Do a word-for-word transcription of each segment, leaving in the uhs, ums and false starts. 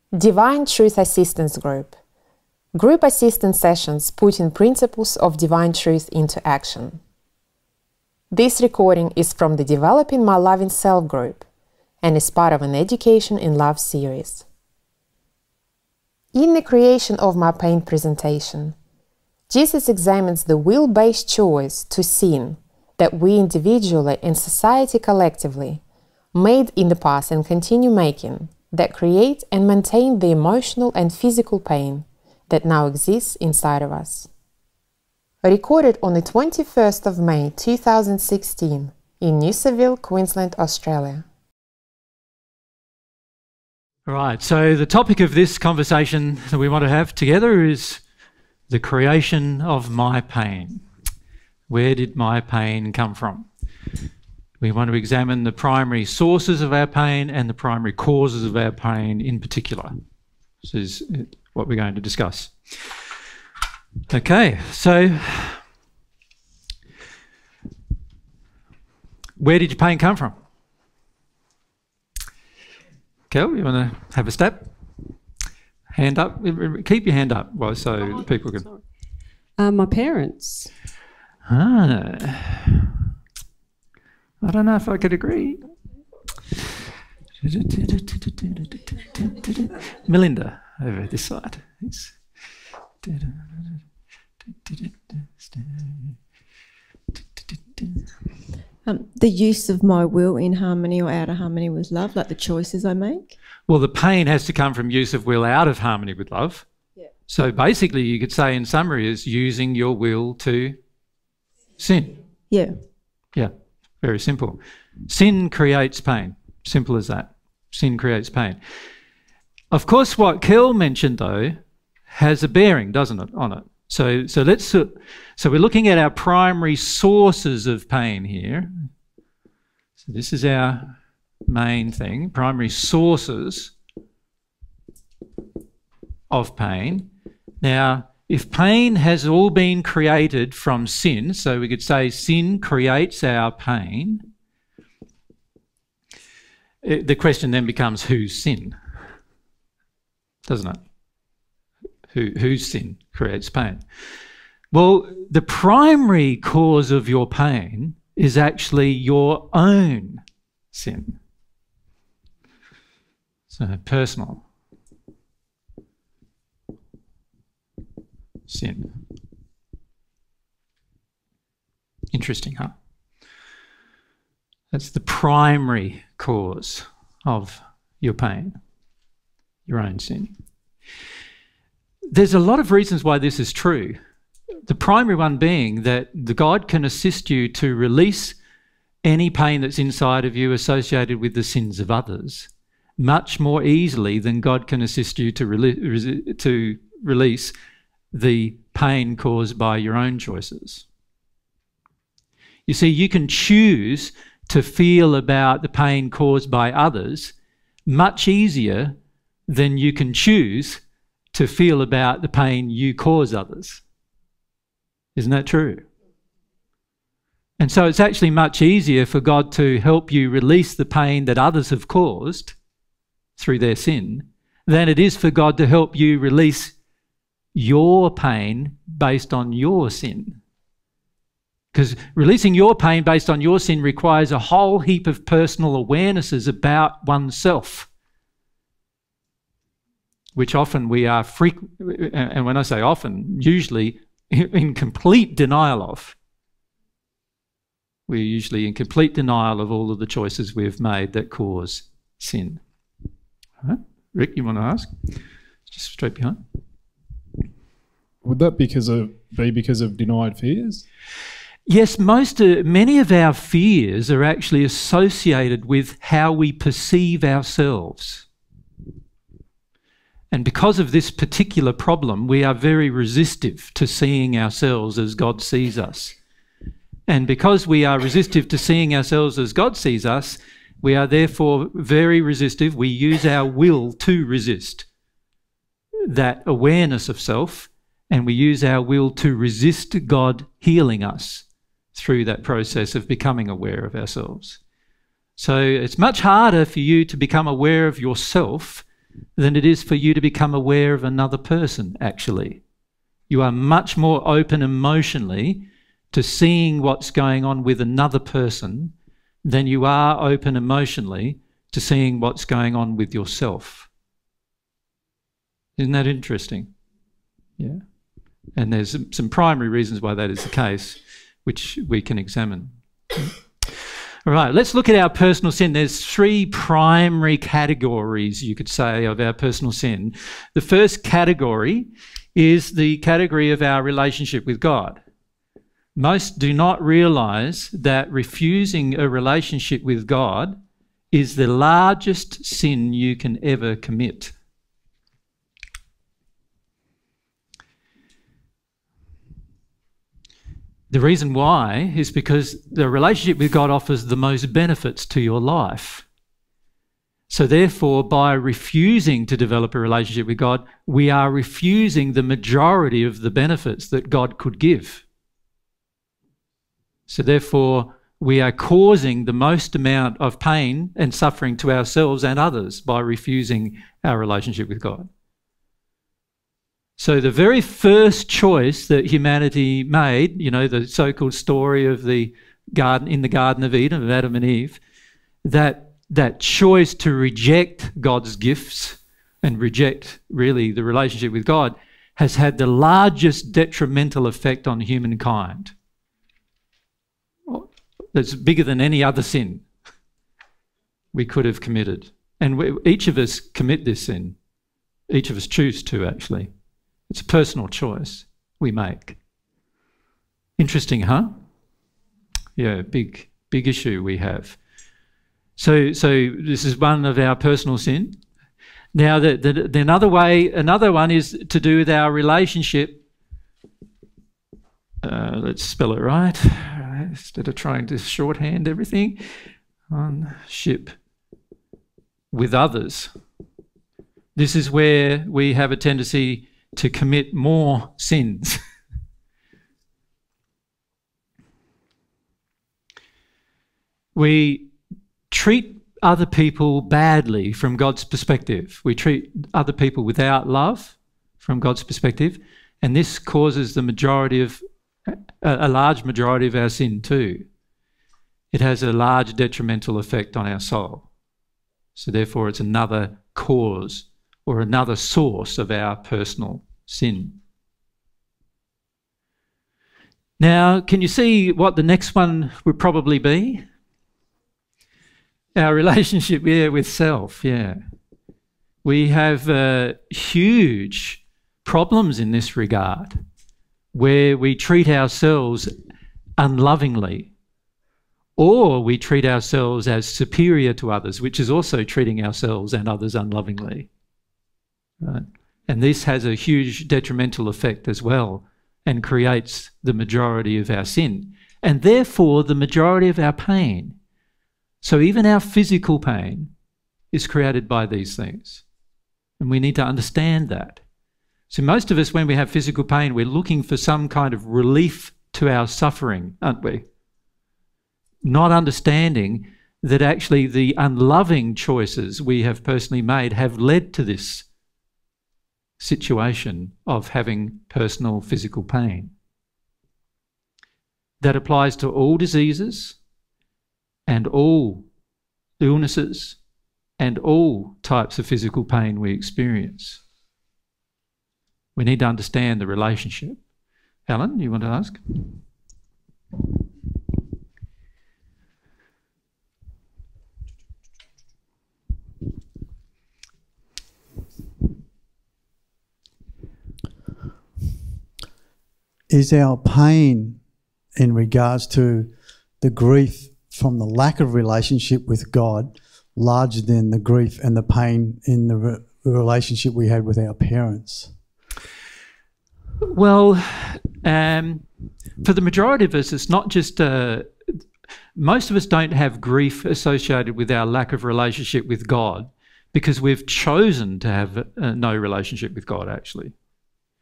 Divine Truth Assistance Group. Group assistance sessions putting principles of divine truth into action. This recording is from the Developing My Loving Self group and is part of an Education in Love series. In the Creation of My Pain presentation, Jesus examines the will-based choice to sin that we individually and society collectively made in the past and continue making, that create and maintain the emotional and physical pain that now exists inside of us. Recorded on the twenty-first of May two thousand sixteen in Noosaville, Queensland, Australia. Right, so the topic of this conversation that we want to have together is the creation of my pain. Where did my pain come from? We want to examine the primary sources of our pain and the primary causes of our pain in particular. This is what we're going to discuss. Okay, so where did your pain come from? Kel, you want to have a step? Hand up. Keep your hand up well, so oh, people can... Uh, my parents. Ah. I don't know if I could agree. Melinda, over this side. Um, the use of my will in harmony or out of harmony with love, like the choices I make. Well, the pain has to come from use of will out of harmony with love. Yeah. So basically you could say in summary is using your will to sin. Yeah. Yeah. Very simple. Sin creates pain. Simple as that. Sin creates pain. Of course, what Kel mentioned, though, has a bearing, doesn't it, on it? So, so let's. So we're looking at our primary sources of pain here. So this is our main thing. Primary sources of pain. Now, if pain has all been created from sin, so we could say sin creates our pain, it, the question then becomes whose sin? Doesn't it? Who, whose sin creates pain? Well, the primary cause of your pain is actually your own sin. So personal sin. Interesting, huh? That's the primary cause of your pain, your own sin. There's a lot of reasons why this is true. The primary one being that the God can assist you to release any pain that's inside of you associated with the sins of others much more easily than God can assist you to, rele to release the pain caused by your own choices. You see, you can choose to feel about the pain caused by others much easier than you can choose to feel about the pain you cause others. Isn't that true? And so it's actually much easier for God to help you release the pain that others have caused through their sin than it is for God to help you release your pain based on your sin. Because releasing your pain based on your sin requires a whole heap of personal awarenesses about oneself, which often we are frequent, and when I say often, usually in complete denial of. We're usually in complete denial of all of the choices we've made that cause sin. All right. Rick, you want to ask? Just straight behind. Would that because of, be because of denied fears? Yes, most, uh, many of our fears are actually associated with how we perceive ourselves. And because of this particular problem, we are very resistive to seeing ourselves as God sees us. And because we are resistive to seeing ourselves as God sees us, we are therefore very resistive. We use our will to resist that awareness of self, and we use our will to resist God healing us through that process of becoming aware of ourselves. So it's much harder for you to become aware of yourself than it is for you to become aware of another person, actually. You are much more open emotionally to seeing what's going on with another person than you are open emotionally to seeing what's going on with yourself. Isn't that interesting? Yeah. And there's some primary reasons why that is the case, which we can examine. All right, let's look at our personal sin. There's three primary categories, you could say, of our personal sin. The first category is the category of our relationship with God. Most do not realise that refusing a relationship with God is the largest sin you can ever commit. The reason why is because the relationship with God offers the most benefits to your life. So therefore, by refusing to develop a relationship with God, we are refusing the majority of the benefits that God could give. So therefore, we are causing the most amount of pain and suffering to ourselves and others by refusing our relationship with God. So the very first choice that humanity made, you know, the so-called story of the garden in the Garden of Eden of Adam and Eve, that that choice to reject God's gifts and reject really the relationship with God has had the largest detrimental effect on humankind. That's bigger than any other sin we could have committed. And we, each of us commit this sin. Each of us choose to, actually. It's a personal choice we make. Interesting, huh? Yeah, big, big issue we have. So, so this is one of our personal sin. Now, the, the, the another way, another one is to do with our relationship. Uh, let's spell it right, instead of trying to shorthand everything. On ship with others. This is where we have a tendency to commit more sins. We treat other people badly from God's perspective. We treat other people without love from God's perspective, and this causes the majority of, a, a large majority of our sin too. It has a large detrimental effect on our soul. So therefore it's another cause or another source of our personal sin. Now, can you see what the next one would probably be? Our relationship yeah, with self, yeah. We have uh, huge problems in this regard where we treat ourselves unlovingly, or we treat ourselves as superior to others, which is also treating ourselves and others unlovingly. Right? And this has a huge detrimental effect as well and creates the majority of our sin and therefore the majority of our pain. So even our physical pain is created by these things. And we need to understand that. So most of us, when we have physical pain, we're looking for some kind of relief to our suffering, aren't we? Not understanding that actually the unloving choices we have personally made have led to this situation of having personal physical pain. That applies to all diseases and all illnesses and all types of physical pain we experience. We need to understand the relationship. Alan, you want to ask? Is our pain in regards to the grief from the lack of relationship with God larger than the grief and the pain in the re relationship we had with our parents? Well, um, for the majority of us, it's not just... Uh, most of us don't have grief associated with our lack of relationship with God because we've chosen to have uh, no relationship with God, actually.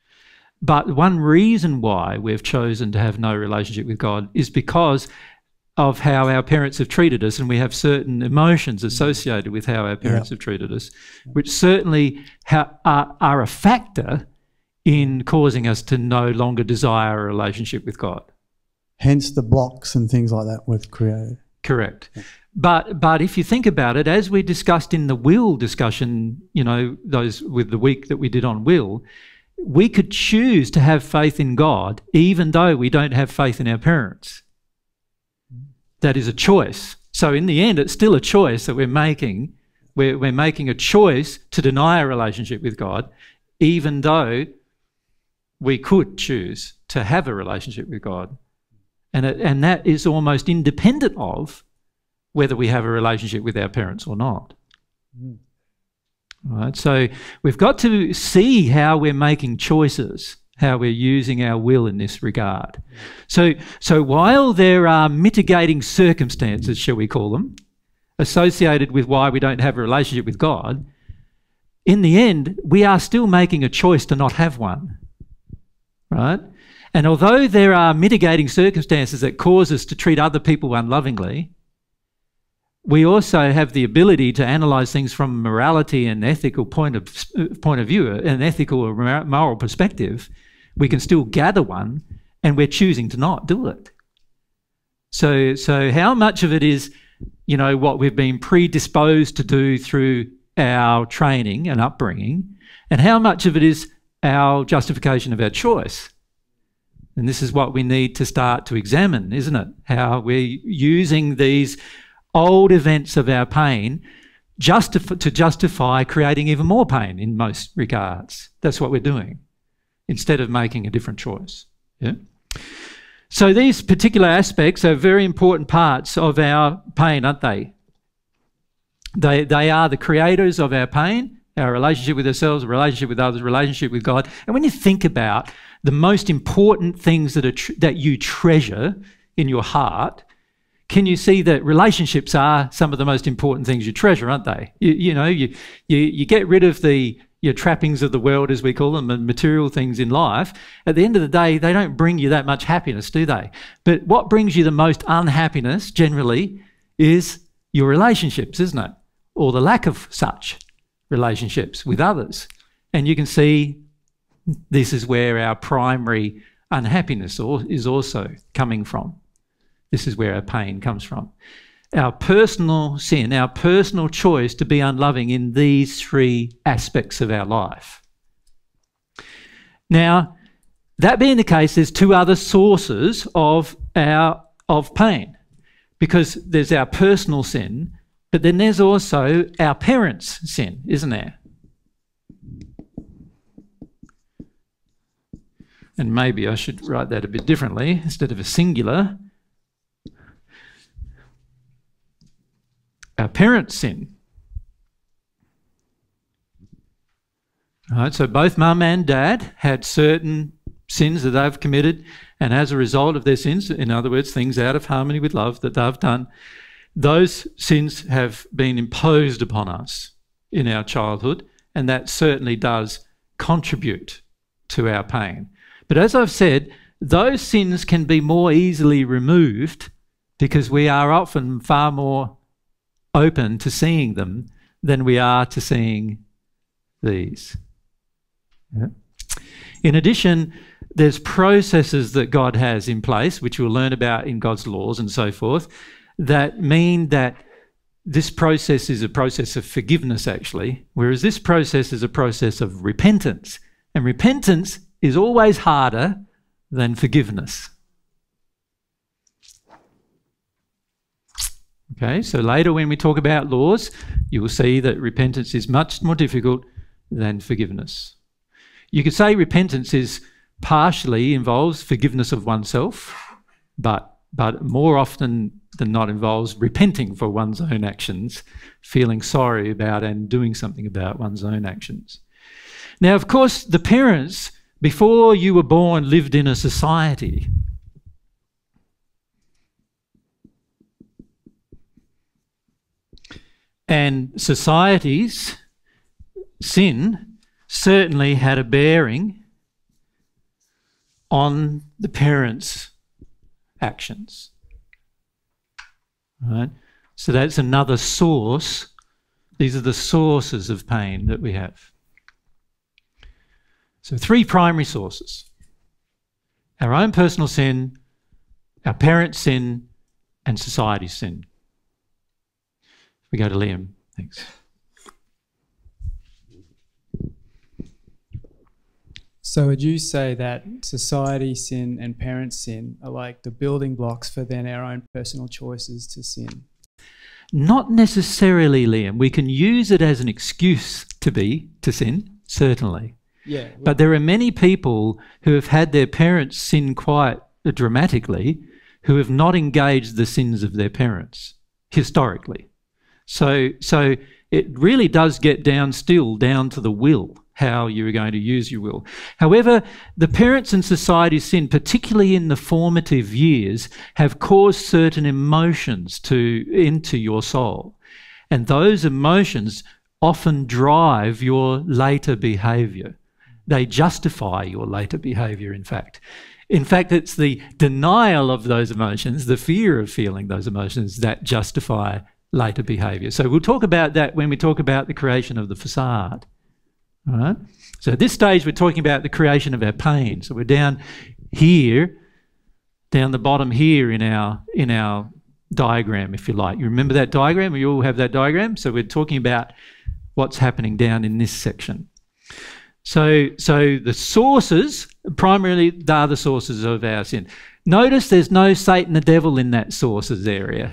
But one reason why we've chosen to have no relationship with God is because of how our parents have treated us, and we have certain emotions associated with how our parents Yeah. have treated us, which certainly ha- are, are a factor in causing us to no longer desire a relationship with God. Hence the blocks and things like that we've created. Correct. But but if you think about it, as we discussed in the will discussion, you know, those with the week that we did on will, we could choose to have faith in God even though we don't have faith in our parents. That is a choice. So in the end, it's still a choice that we're making. We're, we're making a choice to deny a relationship with God, even though we could choose to have a relationship with God. And, it, and that is almost independent of whether we have a relationship with our parents or not. Mm. Right? So we've got to see how we're making choices, how we're using our will in this regard. So, so while there are mitigating circumstances, shall we call them, associated with why we don't have a relationship with God, in the end, we are still making a choice to not have one, right? And although there are mitigating circumstances that cause us to treat other people unlovingly, we also have the ability to analyse things from a morality and ethical point of, point of view, an ethical or moral perspective. We can still gather one, and we're choosing to not do it. So, so how much of it is, you know, what we've been predisposed to do through our training and upbringing, and how much of it is our justification of our choice? And this is what we need to start to examine, isn't it? How we're using these old events of our pain justif- to justify creating even more pain in most regards. That's what we're doing, instead of making a different choice. Yeah. So these particular aspects are very important parts of our pain, aren't they? They, they are the creators of our pain, our relationship with ourselves, relationship with others, relationship with God. And when you think about the most important things that, are tr- that you treasure in your heart, can you see that relationships are some of the most important things you treasure, aren't they? You, you know, you, you, you get rid of the your trappings of the world, as we call them, and material things in life. At the end of the day, they don't bring you that much happiness, do they? But what brings you the most unhappiness, generally, is your relationships, isn't it? Or the lack of such relationships with others. And you can see this is where our primary unhappiness is also coming from. This is where our pain comes from. Our personal sin, our personal choice to be unloving in these three aspects of our life. Now, that being the case, there's two other sources of our of pain, because there's our personal sin, but then there's also our parents' sin, isn't there? And maybe I should write that a bit differently. Instead of a singular, our parents' sin. Right, so both mum and dad had certain sins that they've committed, and as a result of their sins, in other words, things out of harmony with love that they've done, those sins have been imposed upon us in our childhood, and that certainly does contribute to our pain. But as I've said, those sins can be more easily removed because we are often far more open to seeing them than we are to seeing these. Yeah. In addition, there's processes that God has in place, which we'll learn about in God's laws and so forth, that mean that this process is a process of forgiveness, actually, whereas this process is a process of repentance. And repentance is always harder than forgiveness. Okay, so later when we talk about laws, you will see that repentance is much more difficult than forgiveness. You could say repentance is partially involves forgiveness of oneself, but, but more often than not involves repenting for one's own actions, feeling sorry about and doing something about one's own actions. Now, of course, the parents, before you were born, lived in a society. And society's sin certainly had a bearing on the parents' actions. Right? So that's another source. These are the sources of pain that we have. So three primary sources. Our own personal sin, our parents' sin, and society's sin. We go to Liam. Thanks. So would you say that society sin and parents' sin are like the building blocks for then our own personal choices to sin? Not necessarily, Liam. We can use it as an excuse to be, to sin, certainly. Yeah. But there are many people who have had their parents sin quite dramatically who have not engaged the sins of their parents, historically. So, so it really does get down still down to the will, how you're going to use your will. However, the parents and society's sin, particularly in the formative years, have caused certain emotions to into your soul. And those emotions often drive your later behaviour. They justify your later behaviour, in fact. In fact, it's the denial of those emotions, the fear of feeling those emotions, that justify later behaviour. So we'll talk about that when we talk about the creation of the facade. All right? So at this stage, we're talking about the creation of our pain. So we're down here, down the bottom here in our, in our diagram, if you like. You remember that diagram? We all have that diagram? So we're talking about what's happening down in this section. So, so the sources, primarily, they are the sources of our sin. Notice there's no Satan the devil in that sources area.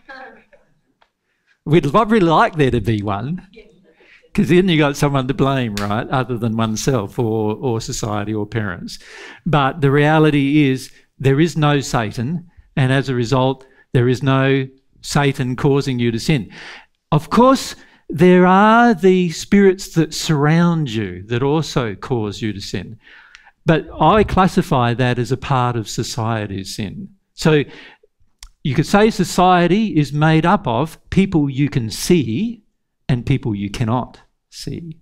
We'd really like there to be one, because then you got someone to blame, right, other than oneself or, or society or parents. But the reality is there is no Satan, and as a result, there is no Satan causing you to sin. Of course, there are the spirits that surround you that also cause you to sin. But I classify that as a part of society's sin. So you could say society is made up of people you can see and people you cannot see.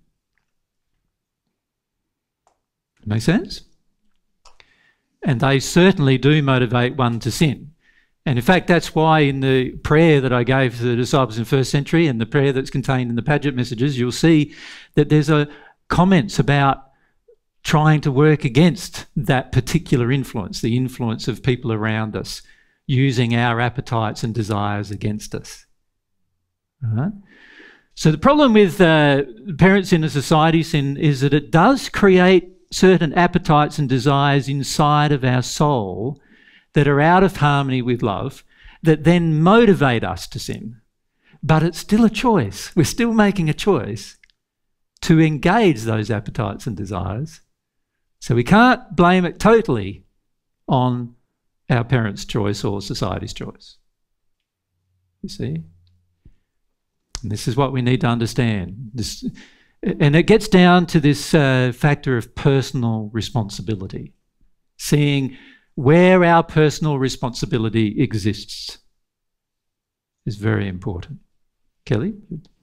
Make sense? And they certainly do motivate one to sin. And in fact, that's why in the prayer that I gave to the disciples in the first century and the prayer that's contained in the Paget messages, you'll see that there's a comments about trying to work against that particular influence, the influence of people around us, using our appetites and desires against us. All right? So the problem with uh, parents in a society sin is that it does create certain appetites and desires inside of our soul that are out of harmony with love, that then motivate us to sin. But it's still a choice. We're still making a choice to engage those appetites and desires. So we can't blame it totally on our parents' choice or society's choice. You see? And this is what we need to understand. This, and it gets down to this uh, factor of personal responsibility, seeing where our personal responsibility exists is very important. Kelly?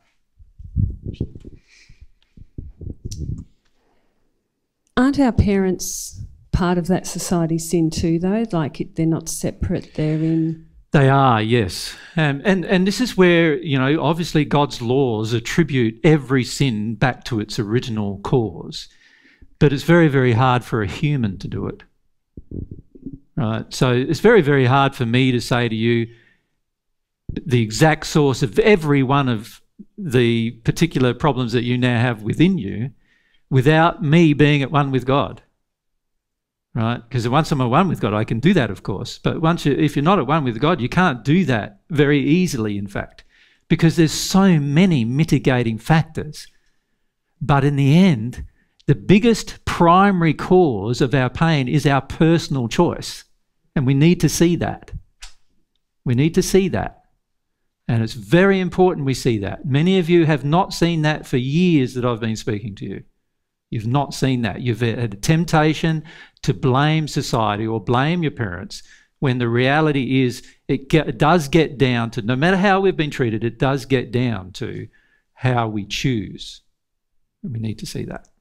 Aren't our parents part of that society's sin too, though? Like they're not separate, they're in... They are, yes. Um, and, and this is where, you know, obviously God's laws attribute every sin back to its original cause. But it's very, very hard for a human to do it. Right? So it's very, very hard for me to say to you the exact source of every one of the particular problems that you now have within you without me being at one with God. Right? Because once I'm at one with God, I can do that, of course. But once you, if you're not at one with God, you can't do that very easily, in fact, because there's so many mitigating factors. But in the end, the biggest primary cause of our pain is our personal choice. And we need to see that. We need to see that. And it's very important we see that. Many of you have not seen that for years that I've been speaking to you. You've not seen that. You've had a temptation to blame society or blame your parents when the reality is it, get, it does get down to, no matter how we've been treated, it does get down to how we choose. And we need to see that.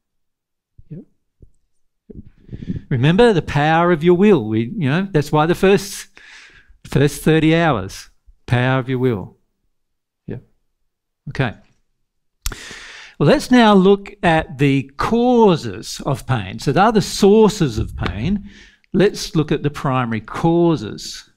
Remember the power of your will. We, you know, that's why the first, first thirty hours, Power of your will. Yeah. Okay. Well, let's now look at the causes of pain. So there are the sources of pain. Let's look at the primary causes.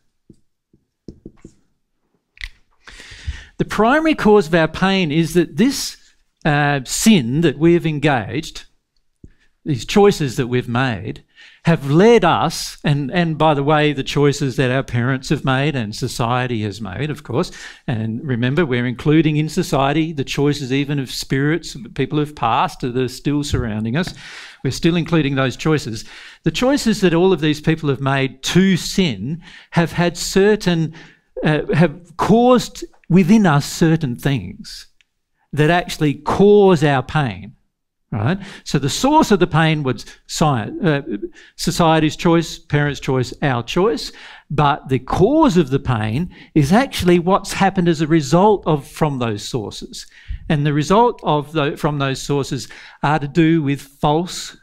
The primary cause of our pain is that this uh, sin that we have engaged, these choices that we've made, have led us, and, and by the way, the choices that our parents have made and society has made, of course, and remember, we're including in society the choices even of spirits, people who've passed, that are still surrounding us. We're still including those choices. The choices that all of these people have made to sin have had certain, uh, have caused within us certain things that actually cause our pain. Right? So the source of the pain was science, uh, society's choice, parents' choice, our choice, but the cause of the pain is actually what's happened as a result of from those sources. And the result of the, from those sources are to do with false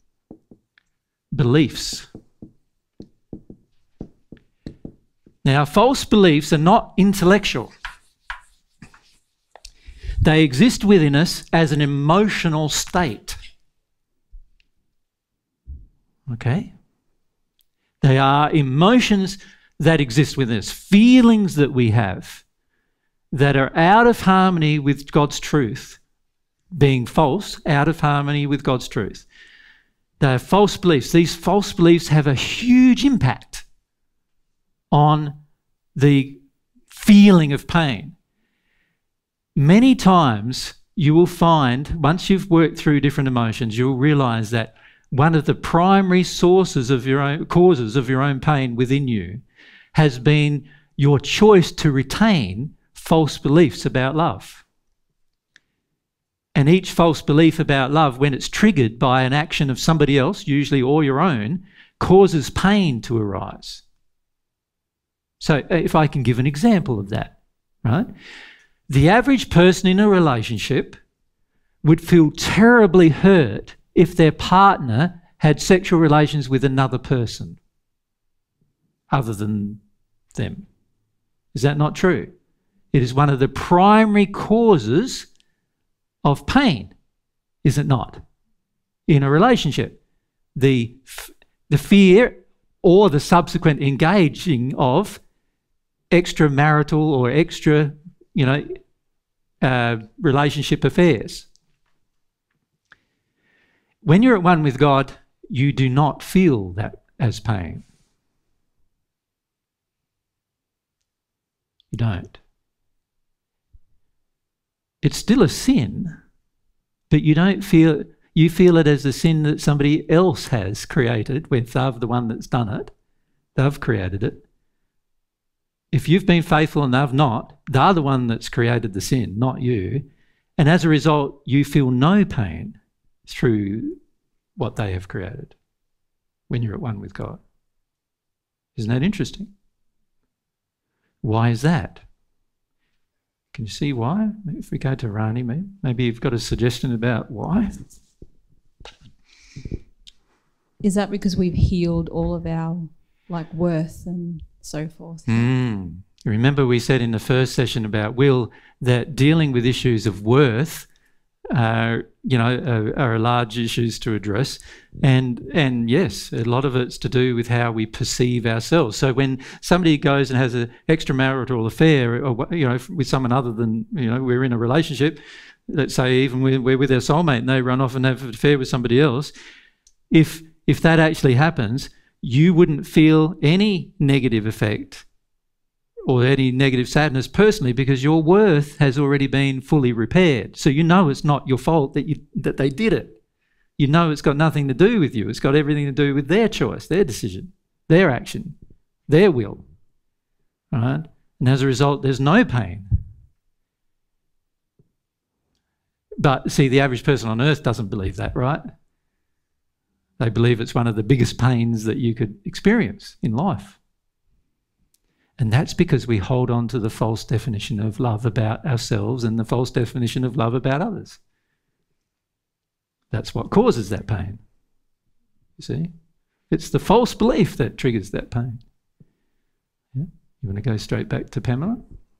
beliefs. Now, false beliefs are not intellectual. They exist within us as an emotional state. Okay? They are emotions that exist within us, feelings that we have that are out of harmony with God's truth, being false, out of harmony with God's truth. They are false beliefs. These false beliefs have a huge impact on the feeling of pain. Many times you will find, once you've worked through different emotions, you'll realise that one of the primary sources of your own, causes of your own pain within you has been your choice to retain false beliefs about love. And each false belief about love, when it's triggered by an action of somebody else, usually or your own, causes pain to arise. So if I can give an example of that, right? The average person in a relationship would feel terribly hurt if their partner had sexual relations with another person other than them. Is that not true? It is one of the primary causes of pain, is it not? In a relationship, the, the fear or the subsequent engaging of extramarital or extra, you know, uh, relationship affairs. When you're at one with God, you do not feel that as pain. You don't. It's still a sin, but you don't feel, you feel it as a sin that somebody else has created, when they're the one that's done it. They've created it. If you've been faithful and they've not, they're the one that's created the sin, not you. And as a result, you feel no pain through what they have created when you're at one with God. Isn't that interesting? Why is that? Can you see why? If we go to Rani, maybe you've got a suggestion about why? Is that because we've healed all of our like worth and so forth? Mm. Remember we said in the first session about will that dealing with issues of worth are, you know, are, are large issues to address, and and yes, a lot of it's to do with how we perceive ourselves. So when somebody goes and has an extramarital affair, or you know, with someone other than, you know, we're in a relationship, let's say even we're, we're with our soulmate and they run off and have an affair with somebody else, if if that actually happens, you wouldn't feel any negative effect or any negative sadness personally, because your worth has already been fully repaired. So you know it's not your fault that you that they did it. You know it's got nothing to do with you. It's got everything to do with their choice, their decision, their action, their will. Right? And as a result, there's no pain. But see, the average person on earth doesn't believe that, right? They believe it's one of the biggest pains that you could experience in life. And that's because we hold on to the false definition of love about ourselves and the false definition of love about others. That's what causes that pain. You see? It's the false belief that triggers that pain. Yeah? You want to go straight back to Pamela?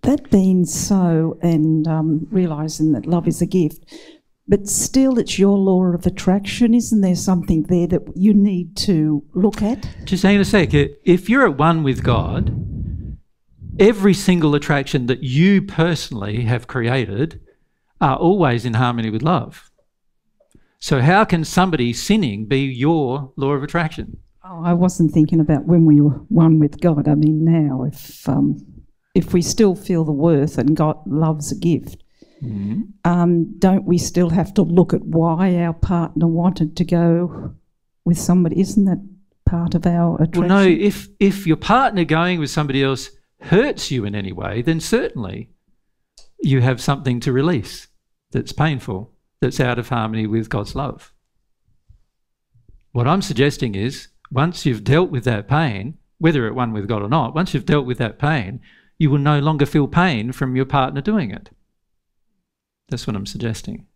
that being so, and um, realising that love is a gift, but still it's your law of attraction, isn't there something there that you need to look at? Just hang on a sec. If you're at one with God, every single attraction that you personally have created are always in harmony with love. So how can somebody sinning be your law of attraction? Oh, I wasn't thinking about when we were one with God. I mean now, if um, if we still feel the worth and God loves a gift, mm-hmm. um, don't we still have to look at why our partner wanted to go with somebody? Isn't that part of our attraction? Well, no, if, if your partner going with somebody else hurts you in any way, then certainly you have something to release that's painful, that's out of harmony with God's love. What I'm suggesting is, once you've dealt with that pain, whether at one with God or not, once you've dealt with that pain, you will no longer feel pain from your partner doing it. That's what I'm suggesting.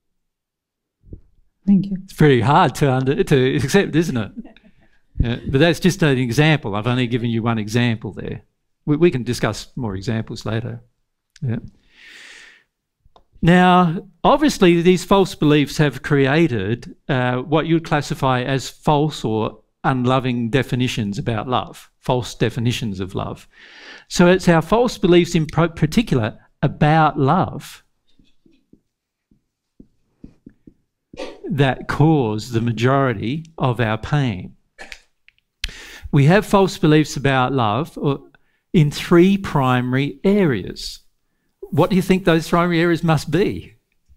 Thank you. It's very hard to under, to accept, isn't it? Yeah, but that's just an example. I've only given you one example there. We, we can discuss more examples later. Yeah. Now, obviously, these false beliefs have created uh, what you would classify as false or unloving definitions about love, false definitions of love. So it's our false beliefs in particular about love that cause the majority of our pain. We have false beliefs about love in three primary areas. What do you think those primary areas must be?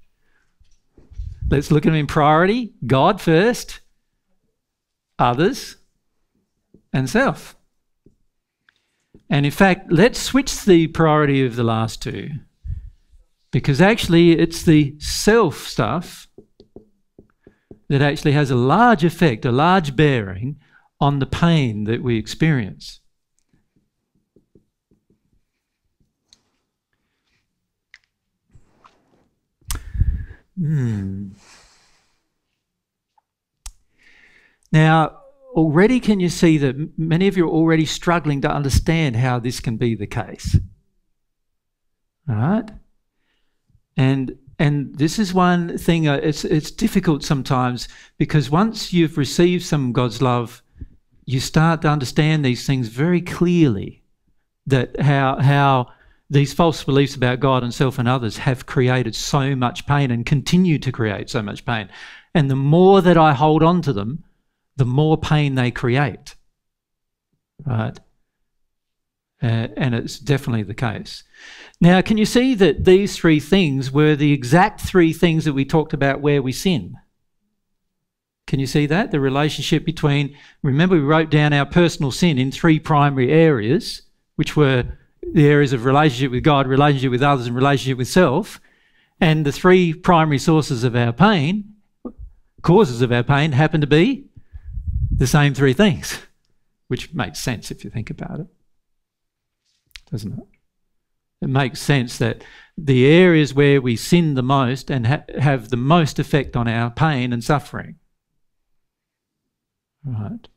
Let's look at them in priority. God first, others, and self. And in fact, let's switch the priority of the last two, because actually it's the self stuff that actually has a large effect, a large bearing on the pain that we experience. Hmm. Now, already can you see that many of you are already struggling to understand how this can be the case? All right? And and this is one thing, uh, it's, it's difficult sometimes, because once you've received some of God's love, you start to understand these things very clearly, that how how these false beliefs about God and self and others have created so much pain and continue to create so much pain. And the more that I hold on to them, the more pain they create, right? Uh, and it's definitely the case. Now, can you see that these three things were the exact three things that we talked about where we sin? Can you see that? The relationship between, remember we wrote down our personal sin in three primary areas, which were the areas of relationship with God, relationship with others, and relationship with self. And the three primary sources of our pain, causes of our pain, happen to be the same three things, which makes sense if you think about it, doesn't it? It makes sense that the areas where we sin the most and ha have the most effect on our pain and suffering. Right.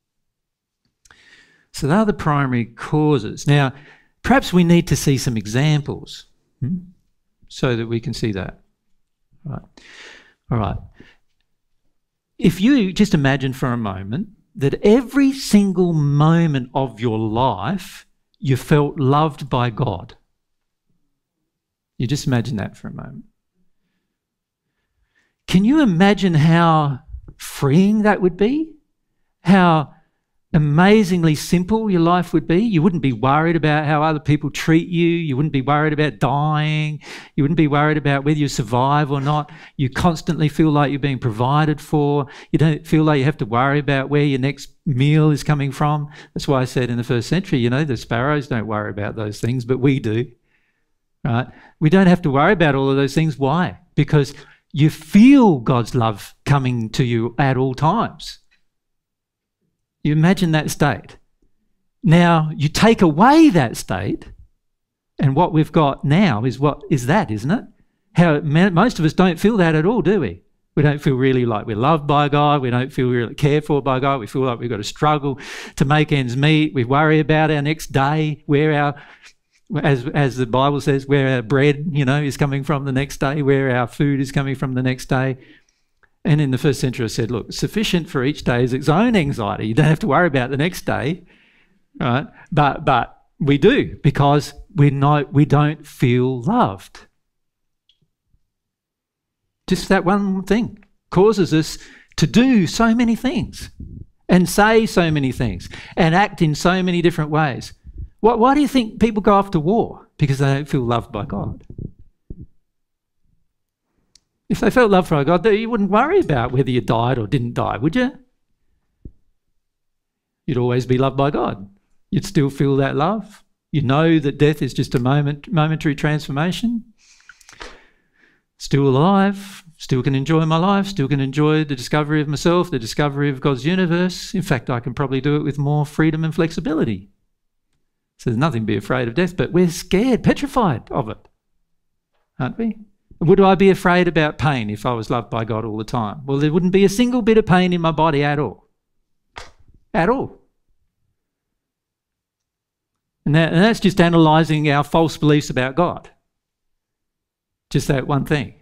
So they are the primary causes. Now, perhaps we need to see some examples hmm, so that we can see that. All right. All right. If you just imagine for a moment that every single moment of your life you felt loved by God. You just imagine that for a moment. Can you imagine how freeing that would be? How amazingly simple your life would be? You wouldn't be worried about how other people treat you. You wouldn't be worried about dying. You wouldn't be worried about whether you survive or not. You constantly feel like you're being provided for. You don't feel like you have to worry about where your next meal is coming from. That's why I said in the first century, you know, the sparrows don't worry about those things, but we do. Right? We don't have to worry about all of those things. Why? Because you feel God's love coming to you at all times. You imagine that state. Now, you take away that state, and what we've got now is what is that, isn't it? How most of us don't feel that at all, do we? We don't feel really like we're loved by God. We don't feel really cared for by God. We feel like we've got to struggle to make ends meet. We worry about our next day, where our as as the Bible says, where our bread, you know, is coming from the next day, where our food is coming from the next day. And in the first century, I said, look, sufficient for each day is its own anxiety. You don't have to worry about the next day, right? But but we do, because we know we don't feel loved. Just that one thing causes us to do so many things and say so many things and act in so many different ways. Why, why do you think people go off to war? Because they don't feel loved by God. If they felt loved by God, you wouldn't worry about whether you died or didn't die, would you? You'd always be loved by God. You'd still feel that love. You know that death is just a moment, momentary transformation. Still alive, still can enjoy my life, still can enjoy the discovery of myself, the discovery of God's universe. In fact, I can probably do it with more freedom and flexibility. So there's nothing to be afraid of death, but we're scared, petrified of it, aren't we? Would I be afraid about pain if I was loved by God all the time? Well, there wouldn't be a single bit of pain in my body at all. At all. And, that, and that's just analysing our false beliefs about God. Just that one thing.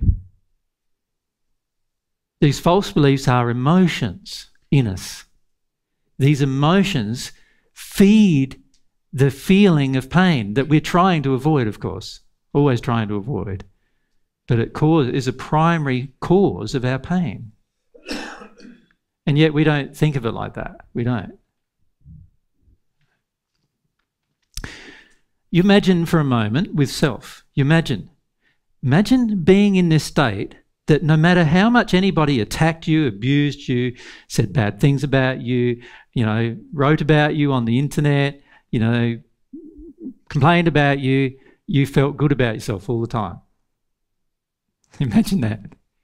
These false beliefs are emotions in us. These emotions feed the feeling of pain that we're trying to avoid, of course, always trying to avoid. But it cause, is a primary cause of our pain. And yet we don't think of it like that. We don't. You imagine for a moment with self, you imagine, imagine being in this state that no matter how much anybody attacked you, abused you, said bad things about you, you know, wrote about you on the internet, you know, complained about you, you felt good about yourself all the time. Imagine that.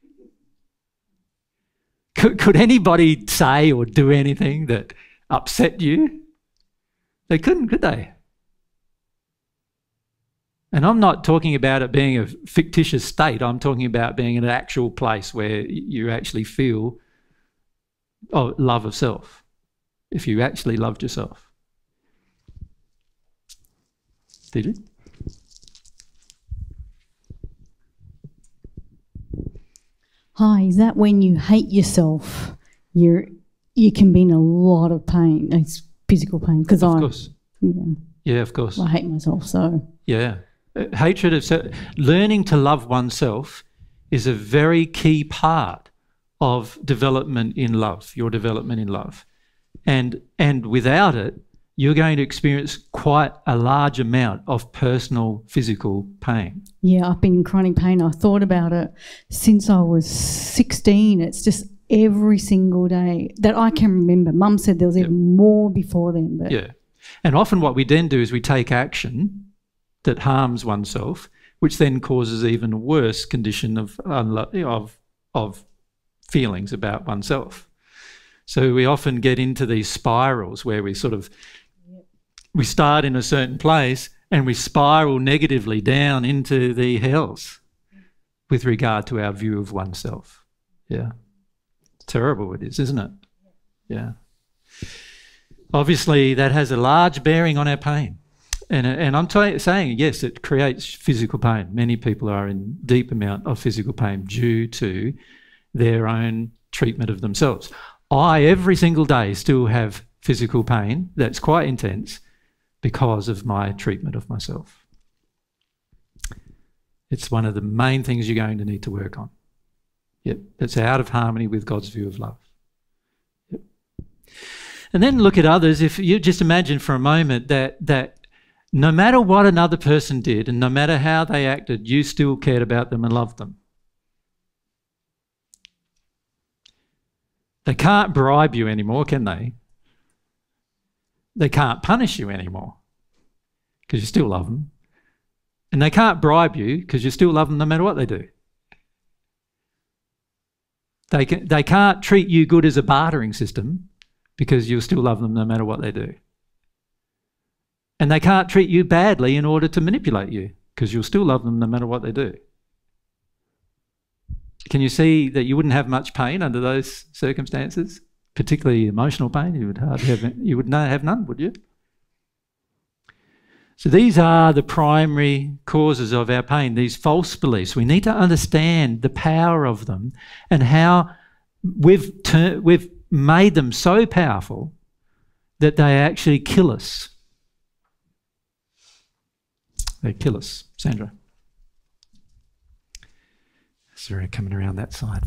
Could, could anybody say or do anything that upset you? They couldn't, could they? And I'm not talking about it being a fictitious state. I'm talking about being in an actual place where you actually feel oh, love of self, if you actually loved yourself. Did you? Hi, is that when you hate yourself, you're you can be in a lot of pain? It's physical pain, because I, of course, yeah, yeah, of course, I hate myself. So yeah, uh, hatred of self, learning to love oneself is a very key part of development in love. Your development in love, and and without it, you're going to experience quite a large amount of personal physical pain. Yeah, I've been in chronic pain. I thought about it since I was sixteen. It's just every single day that I can remember. Mum said there was even yep. more before then. But yeah. And often what we then do is we take action that harms oneself, which then causes even a worse condition of, of, of feelings about oneself. So we often get into these spirals where we sort of, we start in a certain place and we spiral negatively down into the hells with regard to our view of oneself. Yeah. It's terrible it is, isn't it? Yeah. Obviously, that has a large bearing on our pain. And, and I'm t- saying, yes, it creates physical pain. Many people are in deep amount of physical pain due to their own treatment of themselves. I, every single day, still have physical pain that's quite intense because of my treatment of myself. It's one of the main things you're going to need to work on. Yep, it's out of harmony with God's view of love. Yep. And then look at others. If you just imagine for a moment that, that no matter what another person did and no matter how they acted, you still cared about them and loved them. They can't bribe you anymore, can they? They can't punish you anymore because you still love them. And they can't bribe you because you still love them no matter what they do. They, can, they can't treat you good as a bartering system because you'll still love them no matter what they do. And they can't treat you badly in order to manipulate you because you'll still love them no matter what they do. Can you see that you wouldn't have much pain under those circumstances? Particularly emotional pain, you would hardly have, you would not have none, would you? So these are the primary causes of our pain, these false beliefs. We need to understand the power of them and how we've, we've made them so powerful that they actually kill us. They kill us. Sandra. Sorry, coming around that side.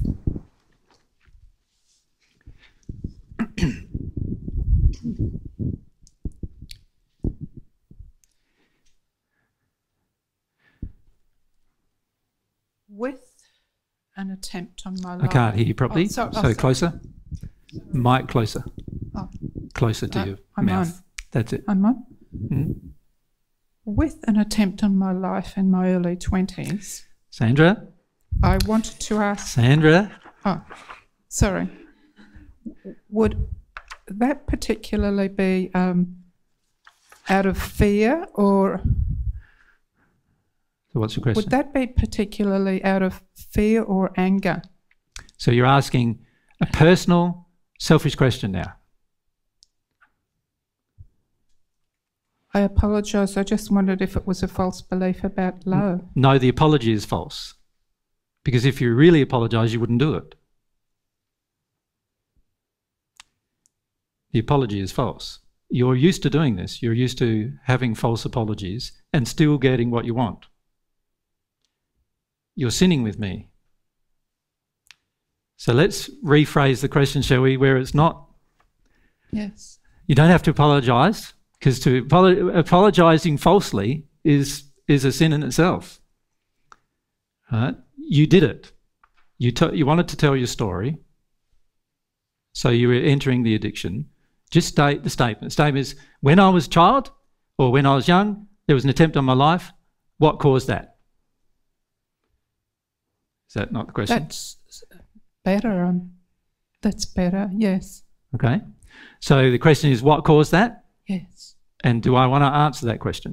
With an attempt on my life. I can't hear you properly. Oh, sorry, so oh, sorry. closer. Mic closer. Oh. Closer to Uh, your I'm mouth. on. That's it. I'm on. Mm. With an attempt on my life in my early twenties, Sandra. I wanted to ask. Sandra. Oh, sorry. Would that particularly be um, out of fear, or So what's your question? would that be particularly out of fear or anger? So you're asking a personal, selfish question now. I apologise. I just wondered if it was a false belief about love. No, the apology is false. Because if you really apologise, you wouldn't do it. The apology is false. You're used to doing this. You're used to having false apologies and still getting what you want. You're sinning with me. So let's rephrase the question, shall we, where it's not. Yes. You don't have to apologise, because to apolo- apologising falsely is, is a sin in itself. Right? You did it. You, t- you wanted to tell your story, so you were entering the addiction. Just state the statement. The statement is, when I was a child or when I was young, there was an attempt on my life. What caused that? Is that not the question? That's better. Um, that's better, yes. Okay. So the question is, what caused that? Yes. And do I want to answer that question?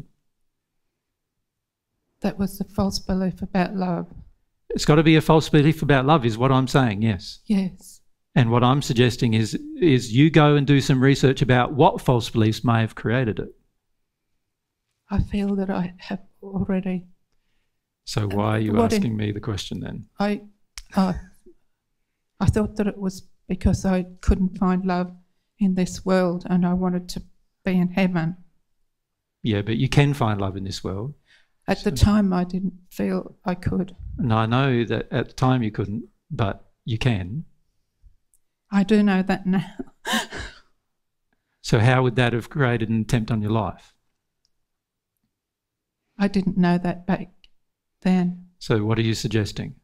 That was the false belief about love. It's got to be a false belief about love is what I'm saying, yes. Yes. And what I'm suggesting is, is you go and do some research about what false beliefs may have created it. I feel that I have already. So why are you What asking in- me the question then? I, uh, I thought that it was because I couldn't find love in this world and I wanted to be in heaven. Yeah, but you can find love in this world. At the time, I didn't feel I could. And I know that at the time you couldn't, but you can. I do know that now. So how would that have created an attempt on your life? I didn't know that back then. So what are you suggesting?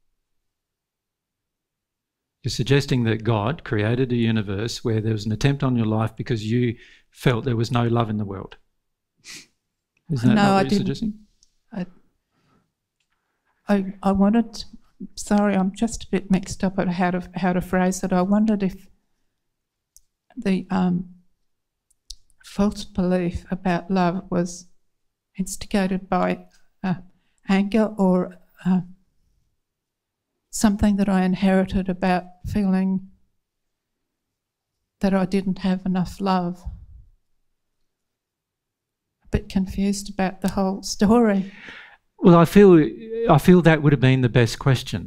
You're suggesting that God created a universe where there was an attempt on your life because you felt there was no love in the world. Isn't that no, not what I you're didn't. suggesting? I, I, I wanted. Sorry, I'm just a bit mixed up at how to how to phrase it. I wondered if the um, false belief about love was instigated by uh, anger or uh, something that I inherited about feeling that I didn't have enough love. A bit confused about the whole story. Well, I feel I feel that would have been the best question.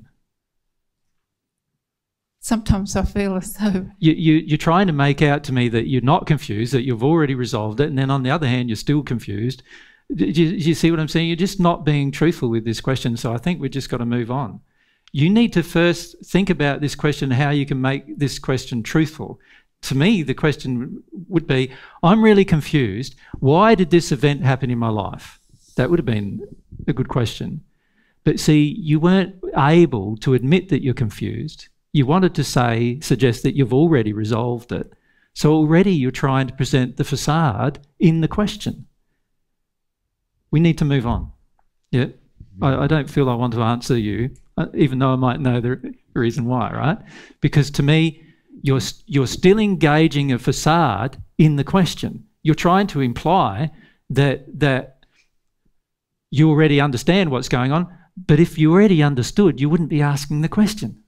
Sometimes I feel as though You, you, you're trying to make out to me that you're not confused, that you've already resolved it, and then on the other hand, you're still confused. Do you, do you see what I'm saying? You're just not being truthful with this question, so I think we've just got to move on. You need to first think about this question, how you can make this question truthful. To me, the question would be, I'm really confused. Why did this event happen in my life? That would have been a good question. But see, you weren't able to admit that you're confused. You wanted to say, suggest that you've already resolved it. So already you're trying to present the facade in the question. We need to move on. Yeah, I, I don't feel I want to answer you, uh, even though I might know the reason why, right? Because to me, you're, you're still engaging a facade in the question. You're trying to imply that, that you already understand what's going on, but if you already understood, you wouldn't be asking the question.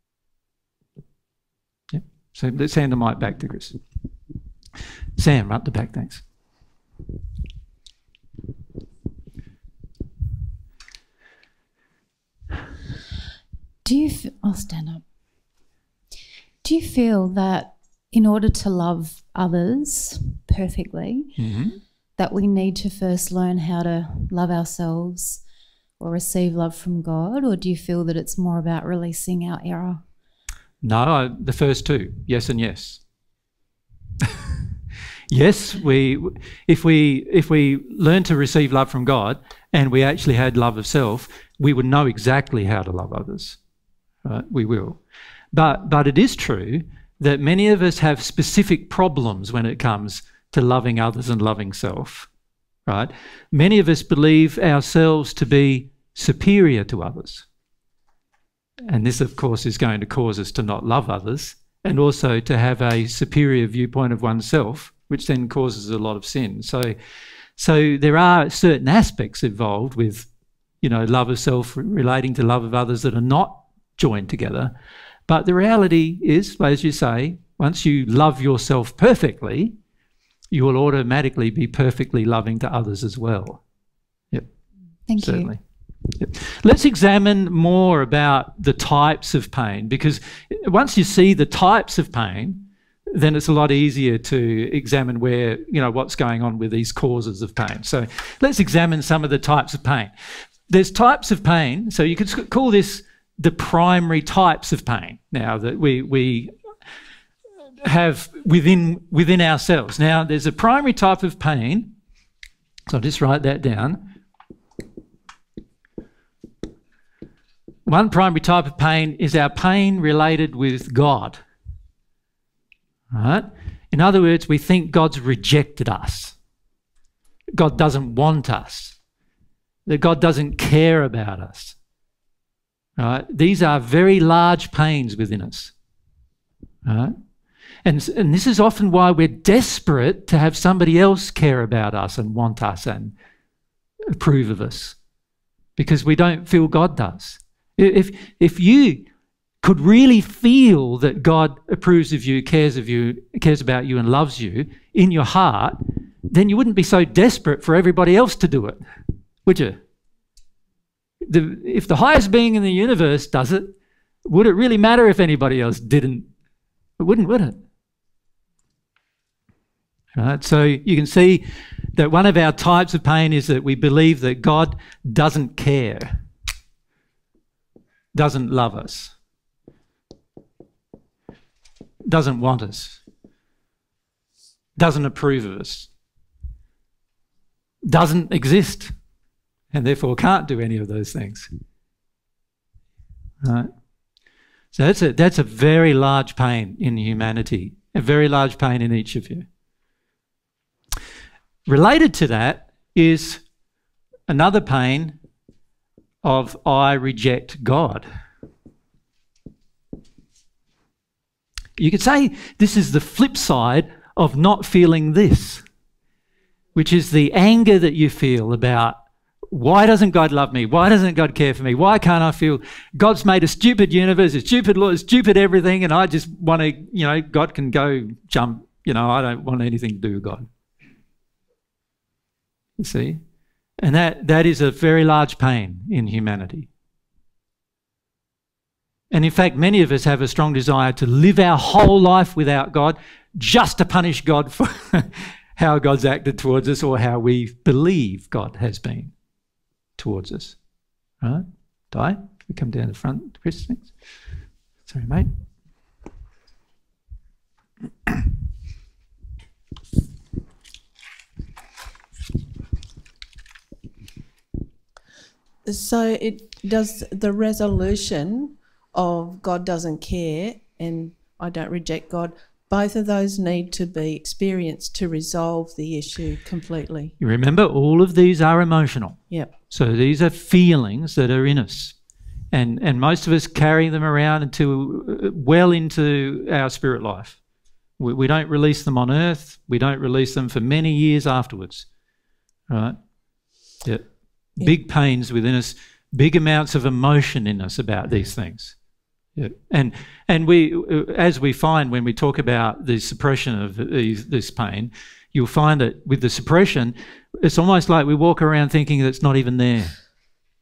Yeah. So let's hand the mic back to Chris. Sam, up the back, thanks. Do you? F- I'll stand up. Do you feel that in order to love others perfectly, Mm-hmm. that we need to first learn how to love ourselves or receive love from God, or do you feel that it's more about releasing our error? No, I, the first two, yes and yes. Yes, we if we if we learn to receive love from God and we actually had love of self, we would know exactly how to love others. Right? We will. But but it is true that many of us have specific problems when it comes to loving others and loving self. Right? Many of us believe ourselves to be superior to others. And this, of course, is going to cause us to not love others and also to have a superior viewpoint of oneself, which then causes a lot of sin. So, so there are certain aspects involved with, you know, love of self relating to love of others that are not joined together. But the reality is, as you say, once you love yourself perfectly, you will automatically be perfectly loving to others as well. Yep. Thank certainly. you. Yep. Let's examine more about the types of pain, because once you see the types of pain, then it's a lot easier to examine where, you know, what's going on with these causes of pain. So let's examine some of the types of pain. There's types of pain, so you could call this the primary types of pain now that we we have within within ourselves. Now, there's a primary type of pain, so I'll just write that down. One primary type of pain is our pain related with God. Right? In other words, we think God's rejected us. God doesn't want us. That God doesn't care about us. Right? These are very large pains within us. Right? And, and this is often why we're desperate to have somebody else care about us and want us and approve of us, because we don't feel God does. If, if you could really feel that God approves of you, cares of you, cares about you and loves you in your heart, then you wouldn't be so desperate for everybody else to do it, would you? The, if the highest being in the universe does it, would it really matter if anybody else didn't? It wouldn't, would it? Right? So you can see that one of our types of pain is that we believe that God doesn't care, doesn't love us, doesn't want us, doesn't approve of us, doesn't exist, and therefore can't do any of those things. Right? So that's a, that's a very large pain in humanity, a very large pain in each of you. Related to that is another pain of I reject God. You could say this is the flip side of not feeling this, which is the anger that you feel about, why doesn't God love me? Why doesn't God care for me? Why can't I feel God's made a stupid universe, a stupid law, stupid everything, and I just want to, you know, God can go jump, you know, I don't want anything to do with God. You see? And that, that is a very large pain in humanity. And in fact, many of us have a strong desire to live our whole life without God, just to punish God for how God's acted towards us or how we believe God has been towards us. Right? Di, we come down the front, Chris, thanks. Sorry, mate. So it does the resolution of God doesn't care and I don't reject God, both of those need to be experienced to resolve the issue completely. You remember, all of these are emotional. Yep. So these are feelings that are in us. And, and most of us carry them around until well into our spirit life. We, we don't release them on earth. We don't release them for many years afterwards. Right? Yeah. Yeah. Big pains within us, big amounts of emotion in us about these things. Yeah. And and we, as we find when we talk about the suppression of these, this pain, you'll find that with the suppression, it's almost like we walk around thinking that it's not even there.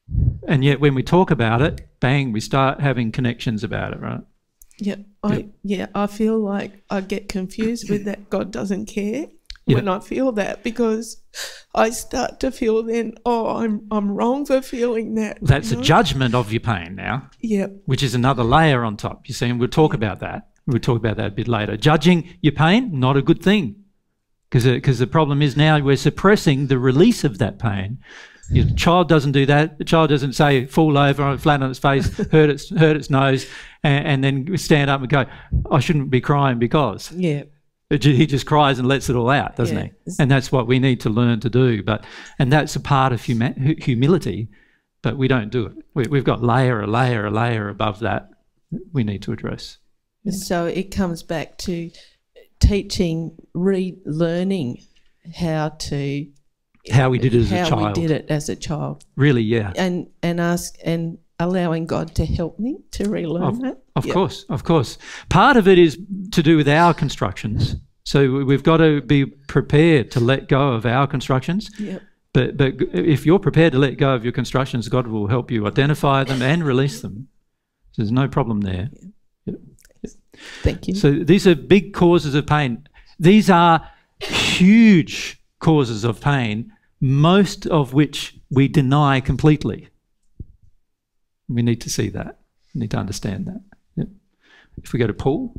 And yet when we talk about it, bang, we start having connections about it, right? Yeah, I yeah, I feel like I get confused with that God doesn't care Yeah. when I feel that, because I start to feel then, oh, I'm I'm wrong for feeling that. That's you a know? judgment of your pain now. Yeah. Which is another layer on top. You see, and we'll talk about that. We'll talk about that a bit later. Judging your pain, not a good thing. Because because the problem is now we're suppressing the release of that pain. Your child doesn't do that. The child doesn't say fall over, flat on its face, hurt its hurt its nose, and, and then stand up and go, I shouldn't be crying because. Yeah. He just cries and lets it all out, doesn't Yeah. he? And that's what we need to learn to do. But and that's a part of huma- hu- humility, but we don't do it. We, we've got layer, a layer, a layer above that we need to address. So it comes back to teaching, relearning how to How we did it as how a child. we did it as a child. Really, yeah. And and ask and allowing God to help me to relearn Of, that. of Yeah. course, of course. Part of it is to do with our constructions. So we've got to be prepared to let go of our constructions. Yep. But but if you're prepared to let go of your constructions, God will help you identify them and release them. So there's no problem there. Yep. Yep. Thank you. So these are big causes of pain. These are huge causes of pain, most of which we deny completely. We need to see that. We need to understand that. Yep. If we go to Paul.